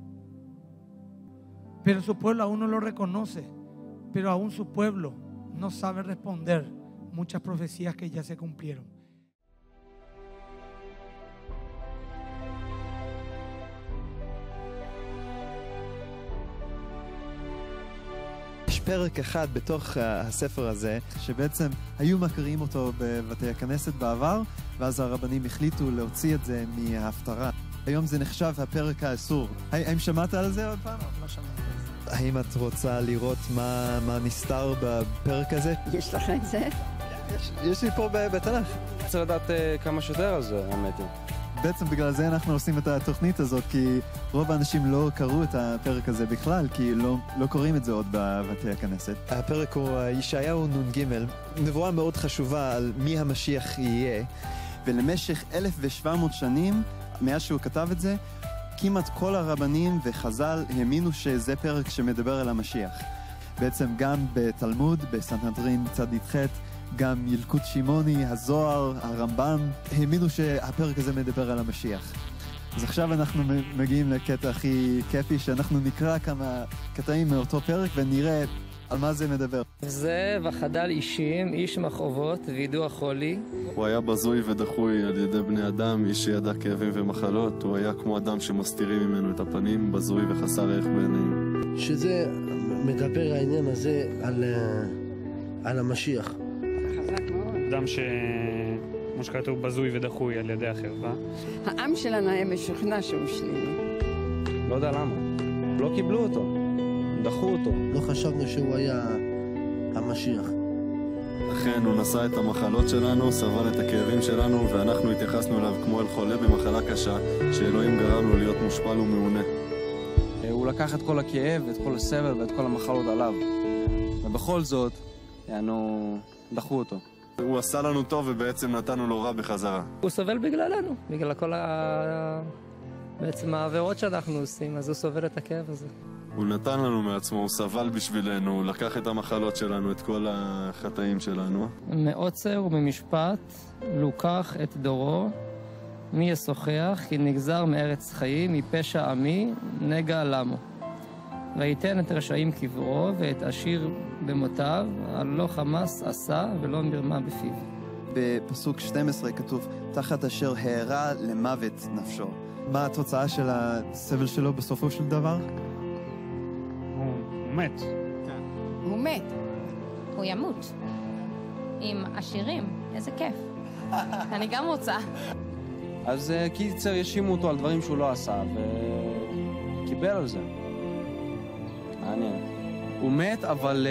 pero su pueblo aún no lo reconoce, pero aún su pueblo no sabe responder muchas profecías que ya se cumplieron. יש פרק אחד בתוך הספר הזה שבעצם היו מכירים אותו בבתי הכנסת בעבר, ואז הרבנים החליטו להוציא את זה מההפטרה. היום זה נחשב הפרק האסור. האם שמעת על זה עוד פעם? לא שמעתי על זה. האם את רוצה לראות מה, מה נסתר בפרק הזה? יש לך את זה? יש, יש לי פה בתנ"ך. צריך לדעת uh, כמה שיותר על זה, האמת היא. בעצם בגלל זה אנחנו עושים את התוכנית הזאת, כי רוב האנשים לא קראו את הפרק הזה בכלל, כי לא, לא קוראים את זה עוד בבתי הכנסת. הפרק הוא ישעיהו נ"ג, נבואה מאוד חשובה על מי המשיח יהיה, ולמשך אלף ושבע מאות שנים, מאז שהוא כתב את זה, כמעט כל הרבנים וחז"ל האמינו שזה פרק שמדבר על המשיח. בעצם גם בתלמוד, בסנהדרין צדיק ח', גם ילקוט שמעוני, הזוהר, הרמב"ם, האמינו שהפרק הזה מדבר על המשיח. אז עכשיו אנחנו מגיעים לקטע הכי כיפי, שאנחנו נקרא כמה קטעים מאותו פרק ונראה על מה זה מדבר. זה וחדל אישים, איש מכאובות וידוע חולי. הוא היה בזוי ודחוי על ידי בני אדם, איש שידע כאבים ומחלות. הוא היה כמו אדם שמסתירים ממנו את הפנים, בזוי וחסר ערך בעיניהם. שזה מדבר העניין הזה על, על המשיח. אדם ש... כמו שכתוב, בזוי ודחוי על ידי החרפה. העם שלנו היה משוכנע שהוא שלילי. לא יודע למה. לא קיבלו אותו. דחו אותו. לא חשבנו שהוא היה המשיח. אכן, הוא נשא את המחלות שלנו, סבל את הכאבים שלנו, ואנחנו התייחסנו אליו כמו אל חולה במחלה קשה, שאלוהים גרם לו להיות מושפל ומעונה. הוא לקח את כל הכאב, את כל הסבל ואת כל המחלות עליו. ובכל זאת, יענו, דחו אותו. הוא עשה לנו טוב ובעצם נתנו לו רע בחזרה. הוא סובל בגללנו, בגלל כל ה... בעצם העבירות שאנחנו עושים, אז הוא סובל את הכאב הזה. הוא נתן לנו מעצמו, הוא סבל בשבילנו, הוא לקח את המחלות שלנו, את כל החטאים שלנו. מעוצר וממשפט לוקח את דורו, מי ישוחח, כי נגזר מארץ חיים, מפשע עמי, נגע למו. ויתן את רשעים קברו ואת עשיר במותיו, הלא חמס עשה ולא מרמה בפיו. בפסוק שתים עשרה כתוב, תחת אשר הערה למוות נפשו. מה התוצאה של הסבל שלו בסופו של דבר? הוא מת. הוא מת. הוא ימות. עם עשירים. איזה כיף. אני גם רוצה. אז קיצר ישימו אותו על דברים שהוא לא עשה, וקיבל על זה. מעניין. הוא מת, אבל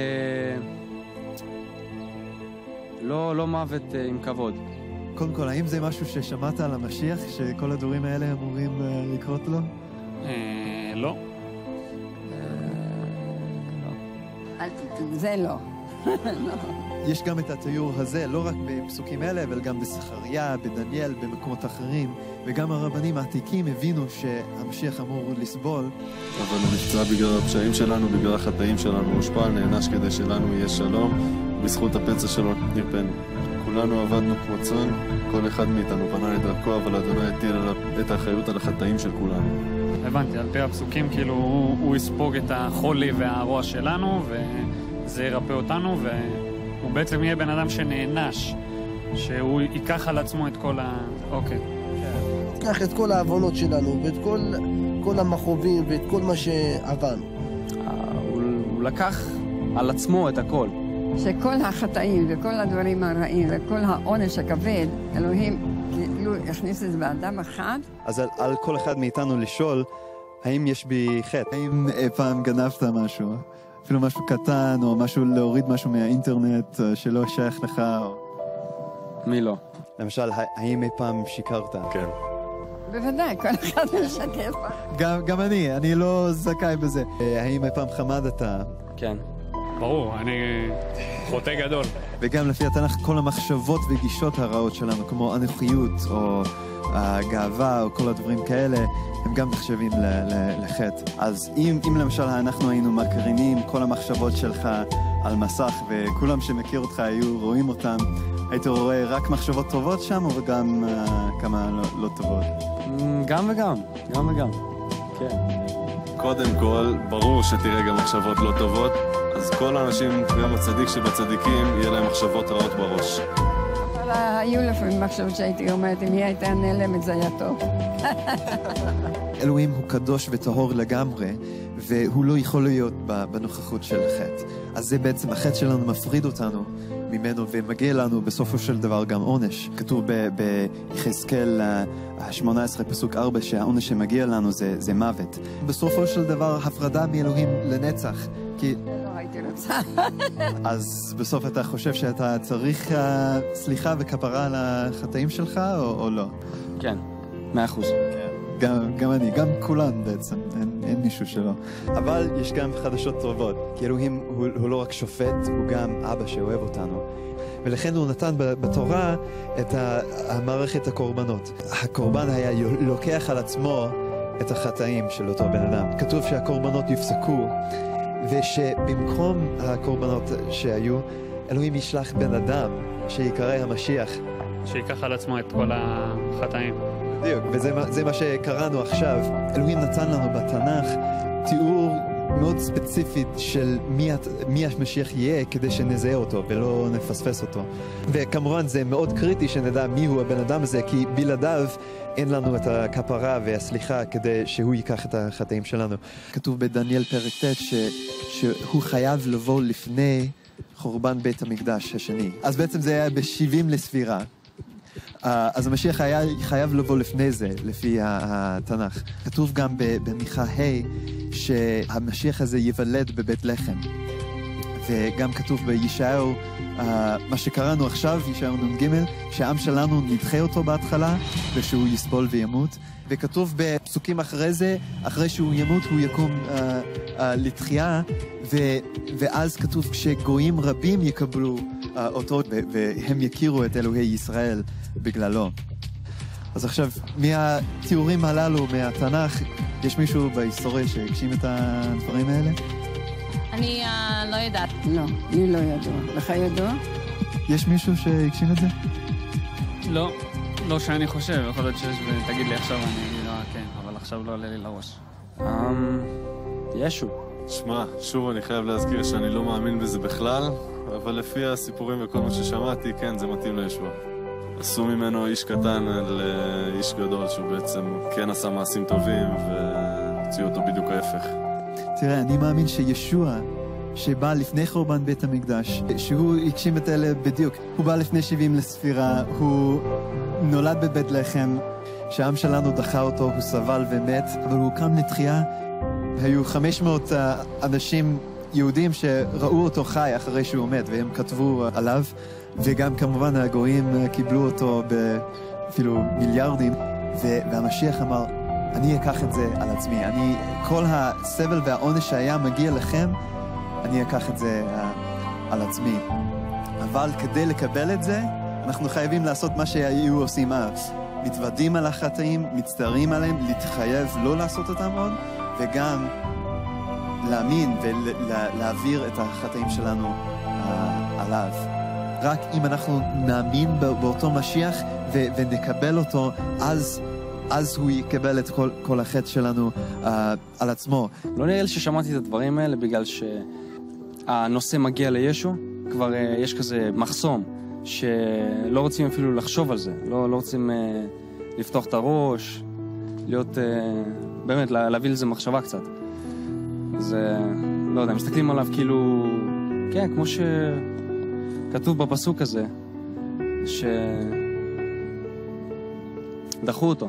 לא, לא מוות עם כבוד. קודם כל, האם זה משהו ששמעת על המשיח, שכל הדברים האלה אמורים לקרות לו? אה, לא. אל תתן, זה לא. יש גם את התיאור הזה, לא רק בפסוקים אלה, אבל גם בסחריה, בדניאל, במקומות אחרים, וגם הרבנים העתיקים הבינו שהמשיח אמור לסבול. אבל הוא נפצע בגלל הפשעים שלנו, בגלל החטאים שלנו, הושפל, נענש כדי שלנו יהיה שלום, בזכות הפצע שלו נרפאנו. כולנו עבדנו כמו צאן, כל אחד מאיתנו פנה לדרכו, אבל אדוני הטיל עליו את האחריות על החטאים של כולנו. הבנתי, על פי הפסוקים, כאילו הוא, הוא יספוג את החולי והרוע שלנו, וזה ירפא אותנו, והוא בעצם יהיה בן אדם שנענש, שהוא ייקח על עצמו את כל ה... אוקיי. קח את כל העוונות שלנו, ואת כל, כל המכאובים, ואת כל מה שעברנו. הוא, הוא לקח על עצמו את הכל. שכל החטאים וכל הדברים הרעים וכל העונש הכבד, אלוהים כאילו כאילו הכניס את זה באדם אחד. אז על, על כל אחד מאיתנו לשאול, האם יש בי חטא? האם אי פעם גנבת משהו? אפילו משהו קטן, או משהו להוריד משהו מהאינטרנט שלא שייך לך? או... מי לא? למשל, האם אי פעם שיקרת? כן. בוודאי, כל אחד משקר. גם, גם אני, אני לא זכאי בזה. האם אי פעם חמדת? כן. ברור, אני חוטא גדול. וגם לפי התנ"ך, כל המחשבות וגישות הרעות שלנו, כמו אנוכיות או הגאווה או כל הדברים כאלה, הם גם נחשבים לחטא. אז אם, אם למשל אנחנו היינו מקרינים כל המחשבות שלך על מסך, וכולם שמכיר אותך היו רואים אותם, היית רואה רק מחשבות טובות שם, או גם uh, כמה לא, לא טובות? גם וגם, גם וגם, כן. קודם כל, ברור שתראה גם מחשבות לא טובות, אז כל האנשים, גם הצדיק שבצדיקים, יהיה להם מחשבות רעות בראש. אבל היו לפעמים מחשבות שהייתי אומרת, אם היא הייתה נעלמת זה היה טוב. אלוהים הוא קדוש וטהור לגמרי, והוא לא יכול להיות בנוכחות של חטא. אז זה בעצם, החטא שלנו מפריד אותנו ממנו, ומגיע לנו בסופו של דבר גם עונש. כתוב ביחזקאל שמונה עשרה פסוק ארבע שהעונש שמגיע לנו זה, זה מוות. בסופו של דבר הפרדה מאלוהים לנצח. כי... לא הייתי רוצה. אז בסוף אתה חושב שאתה צריך uh, סליחה וכפרה על החטאים שלך, או, או לא? כן, מאה אחוז. גם, גם אני, גם כולן בעצם, אין, אין מישהו שלא. אבל יש גם חדשות טובות, כי אלוהים הוא, הוא לא רק שופט, הוא גם אבא שאוהב אותנו. ולכן הוא נתן בתורה את המערכת הקורבנות. הקורבן היה לוקח על עצמו את החטאים של אותו בן אדם. כתוב שהקורבנות יפסקו, ושבמקום הקורבנות שהיו, אלוהים ישלח בן אדם שיקרא המשיח. שיקח על עצמו את כל החטאים. בדיוק, וזה זה מה שקראנו עכשיו. אלוהים נתן לנו בתנ"ך תיאור מאוד ספציפית של מי, מי המשיח יהיה כדי שנזהה אותו ולא נפספס אותו. וכמובן זה מאוד קריטי שנדע מי הוא הבן אדם הזה, כי בלעדיו אין לנו את הכפרה והסליחה כדי שהוא ייקח את החטאים שלנו. כתוב בדניאל פרק ט' ש, שהוא חייב לבוא לפני חורבן בית המקדש השני. אז בעצם זה היה ב-שבעים לספירה. Uh, אז המשיח היה חייב לבוא לפני זה, לפי התנ"ך. כתוב גם במיכה ה' שהמשיח הזה יוולד בבית לחם. וגם כתוב בישעיהו, uh, מה שקראנו עכשיו, ישעיהו נ"ג, שהעם שלנו נדחה אותו בהתחלה, ושהוא יסבול וימות. וכתוב בפסוקים אחרי זה, אחרי שהוא ימות, הוא יקום uh, uh, לתחייה, ו, ואז כתוב שגויים רבים יקבלו uh, אותו, ו, והם יכירו את אלוהי ישראל בגללו. אז עכשיו, מהתיאורים הללו, מהתנ"ך, יש מישהו בהיסטוריה שהגשים את הדברים האלה? אני uh, לא יודעת. לא, לי לא ידוע. לך ידוע? יש מישהו שהגשים את זה? לא, לא שאני חושב. יכול להיות שיש ותגיד לי עכשיו, אני אגיד לא, כן, אבל עכשיו לא עולה לי לראש. Um, ישו. שמע, שוב אני חייב להזכיר שאני לא מאמין בזה בכלל, אבל לפי הסיפורים וכל מה ששמעתי, כן, זה מתאים לישוע. עשו ממנו איש קטן על איש גדול, שהוא בעצם כן עשה מעשים טובים, והוציאו אותו בדיוק ההפך. תראה, אני מאמין שישוע, שבא לפני חורבן בית המקדש, שהוא הגשים את אלה בדיוק. הוא בא לפני שבעים לספירה, הוא נולד בבית לחם, שהעם שלנו דחה אותו, הוא סבל ומת, אבל הוא קם לתחייה. היו חמש מאות אנשים יהודים שראו אותו חי אחרי שהוא מת, והם כתבו עליו. וגם כמובן הגויים קיבלו אותו באפילו מיליארדים, והמשיח אמר, אני אקח את זה על עצמי. אני, כל הסבל והעונש שהיה מגיע לכם, אני אקח את זה על עצמי. אבל כדי לקבל את זה, אנחנו חייבים לעשות מה שהיו עושים אז. מתוודים על החטאים, מצטערים עליהם, להתחייב לא לעשות אותם עוד, וגם להאמין ולהעביר את החטאים שלנו עליו. רק אם אנחנו נאמין באותו משיח ו- ונקבל אותו, אז, אז הוא יקבל את כל, כל החטא שלנו uh, על עצמו. לא נראה לי ששמעתי את הדברים האלה בגלל שהנושא מגיע לישו, כבר uh, יש כזה מחסום שלא רוצים אפילו לחשוב על זה, לא, לא רוצים uh, לפתוח את הראש, להיות, uh, באמת, לה, להביא לזה מחשבה קצת. זה, לא יודע, מסתכלים עליו כאילו, כן, כמו ש... כתוב בפסוק הזה, ש... דחו אותו.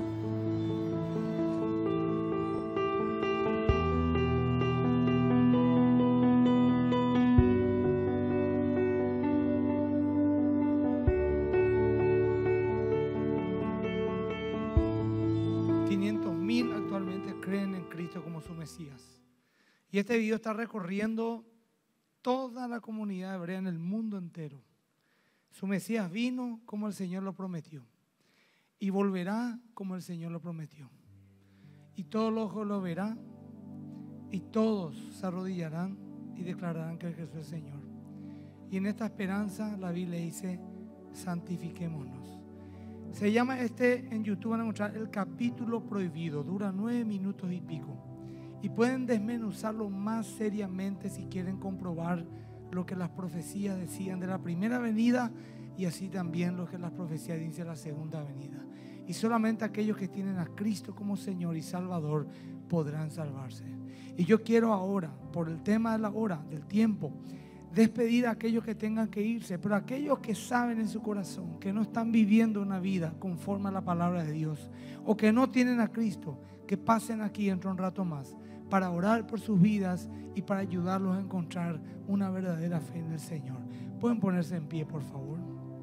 quinientos mil actualmente creen en Cristo como su Mesías. Y este video está recorriendo toda la comunidad hebrea en el mundo entero. Su Mesías vino como el Señor lo prometió y volverá como el Señor lo prometió. Y todo el ojo lo verá y todos se arrodillarán y declararán que Jesús es el Señor. Y en esta esperanza la Biblia dice, santifiquémonos. Se llama este, en YouTube van a encontrar el capítulo prohibido, dura nueve minutos y pico. Y pueden desmenuzarlo más seriamente si quieren comprobar lo que las profecías decían de la primera venida y así también lo que las profecías dicen de la segunda venida. Y solamente aquellos que tienen a Cristo como Señor y Salvador podrán salvarse. Y yo quiero ahora, por el tema de la hora, del tiempo, despedir a aquellos que tengan que irse, pero aquellos que saben en su corazón que no están viviendo una vida conforme a la palabra de Dios o que no tienen a Cristo, que pasen aquí dentro de un rato más para orar por sus vidas y para ayudarlos a encontrar una verdadera fe en el Señor. ¿Pueden ponerse en pie, por favor?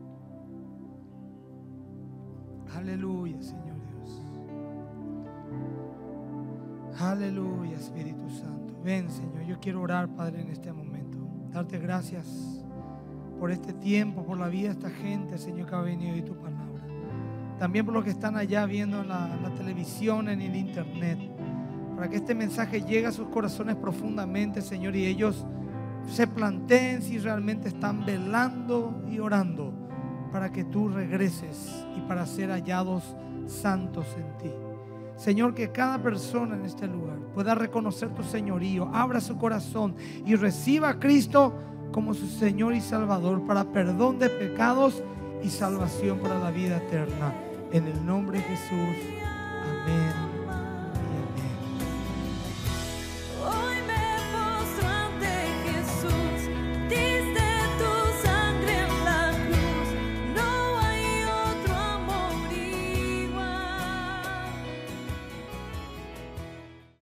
Aleluya, Señor Dios. Aleluya, Espíritu Santo. Ven, Señor, yo quiero orar, Padre, en este momento. Darte gracias por este tiempo, por la vida de esta gente, Señor, que ha venido y tu palabra. También por los que están allá viendo en la, en la televisión, en el internet. Para que este mensaje llegue a sus corazones profundamente, Señor, y ellos se planteen si realmente están velando y orando para que tú regreses y para ser hallados santos en ti. Señor, que cada persona en este lugar pueda reconocer tu señorío, abra su corazón y reciba a Cristo como su Señor y Salvador para perdón de pecados y salvación para la vida eterna. En el nombre de Jesús. Amén.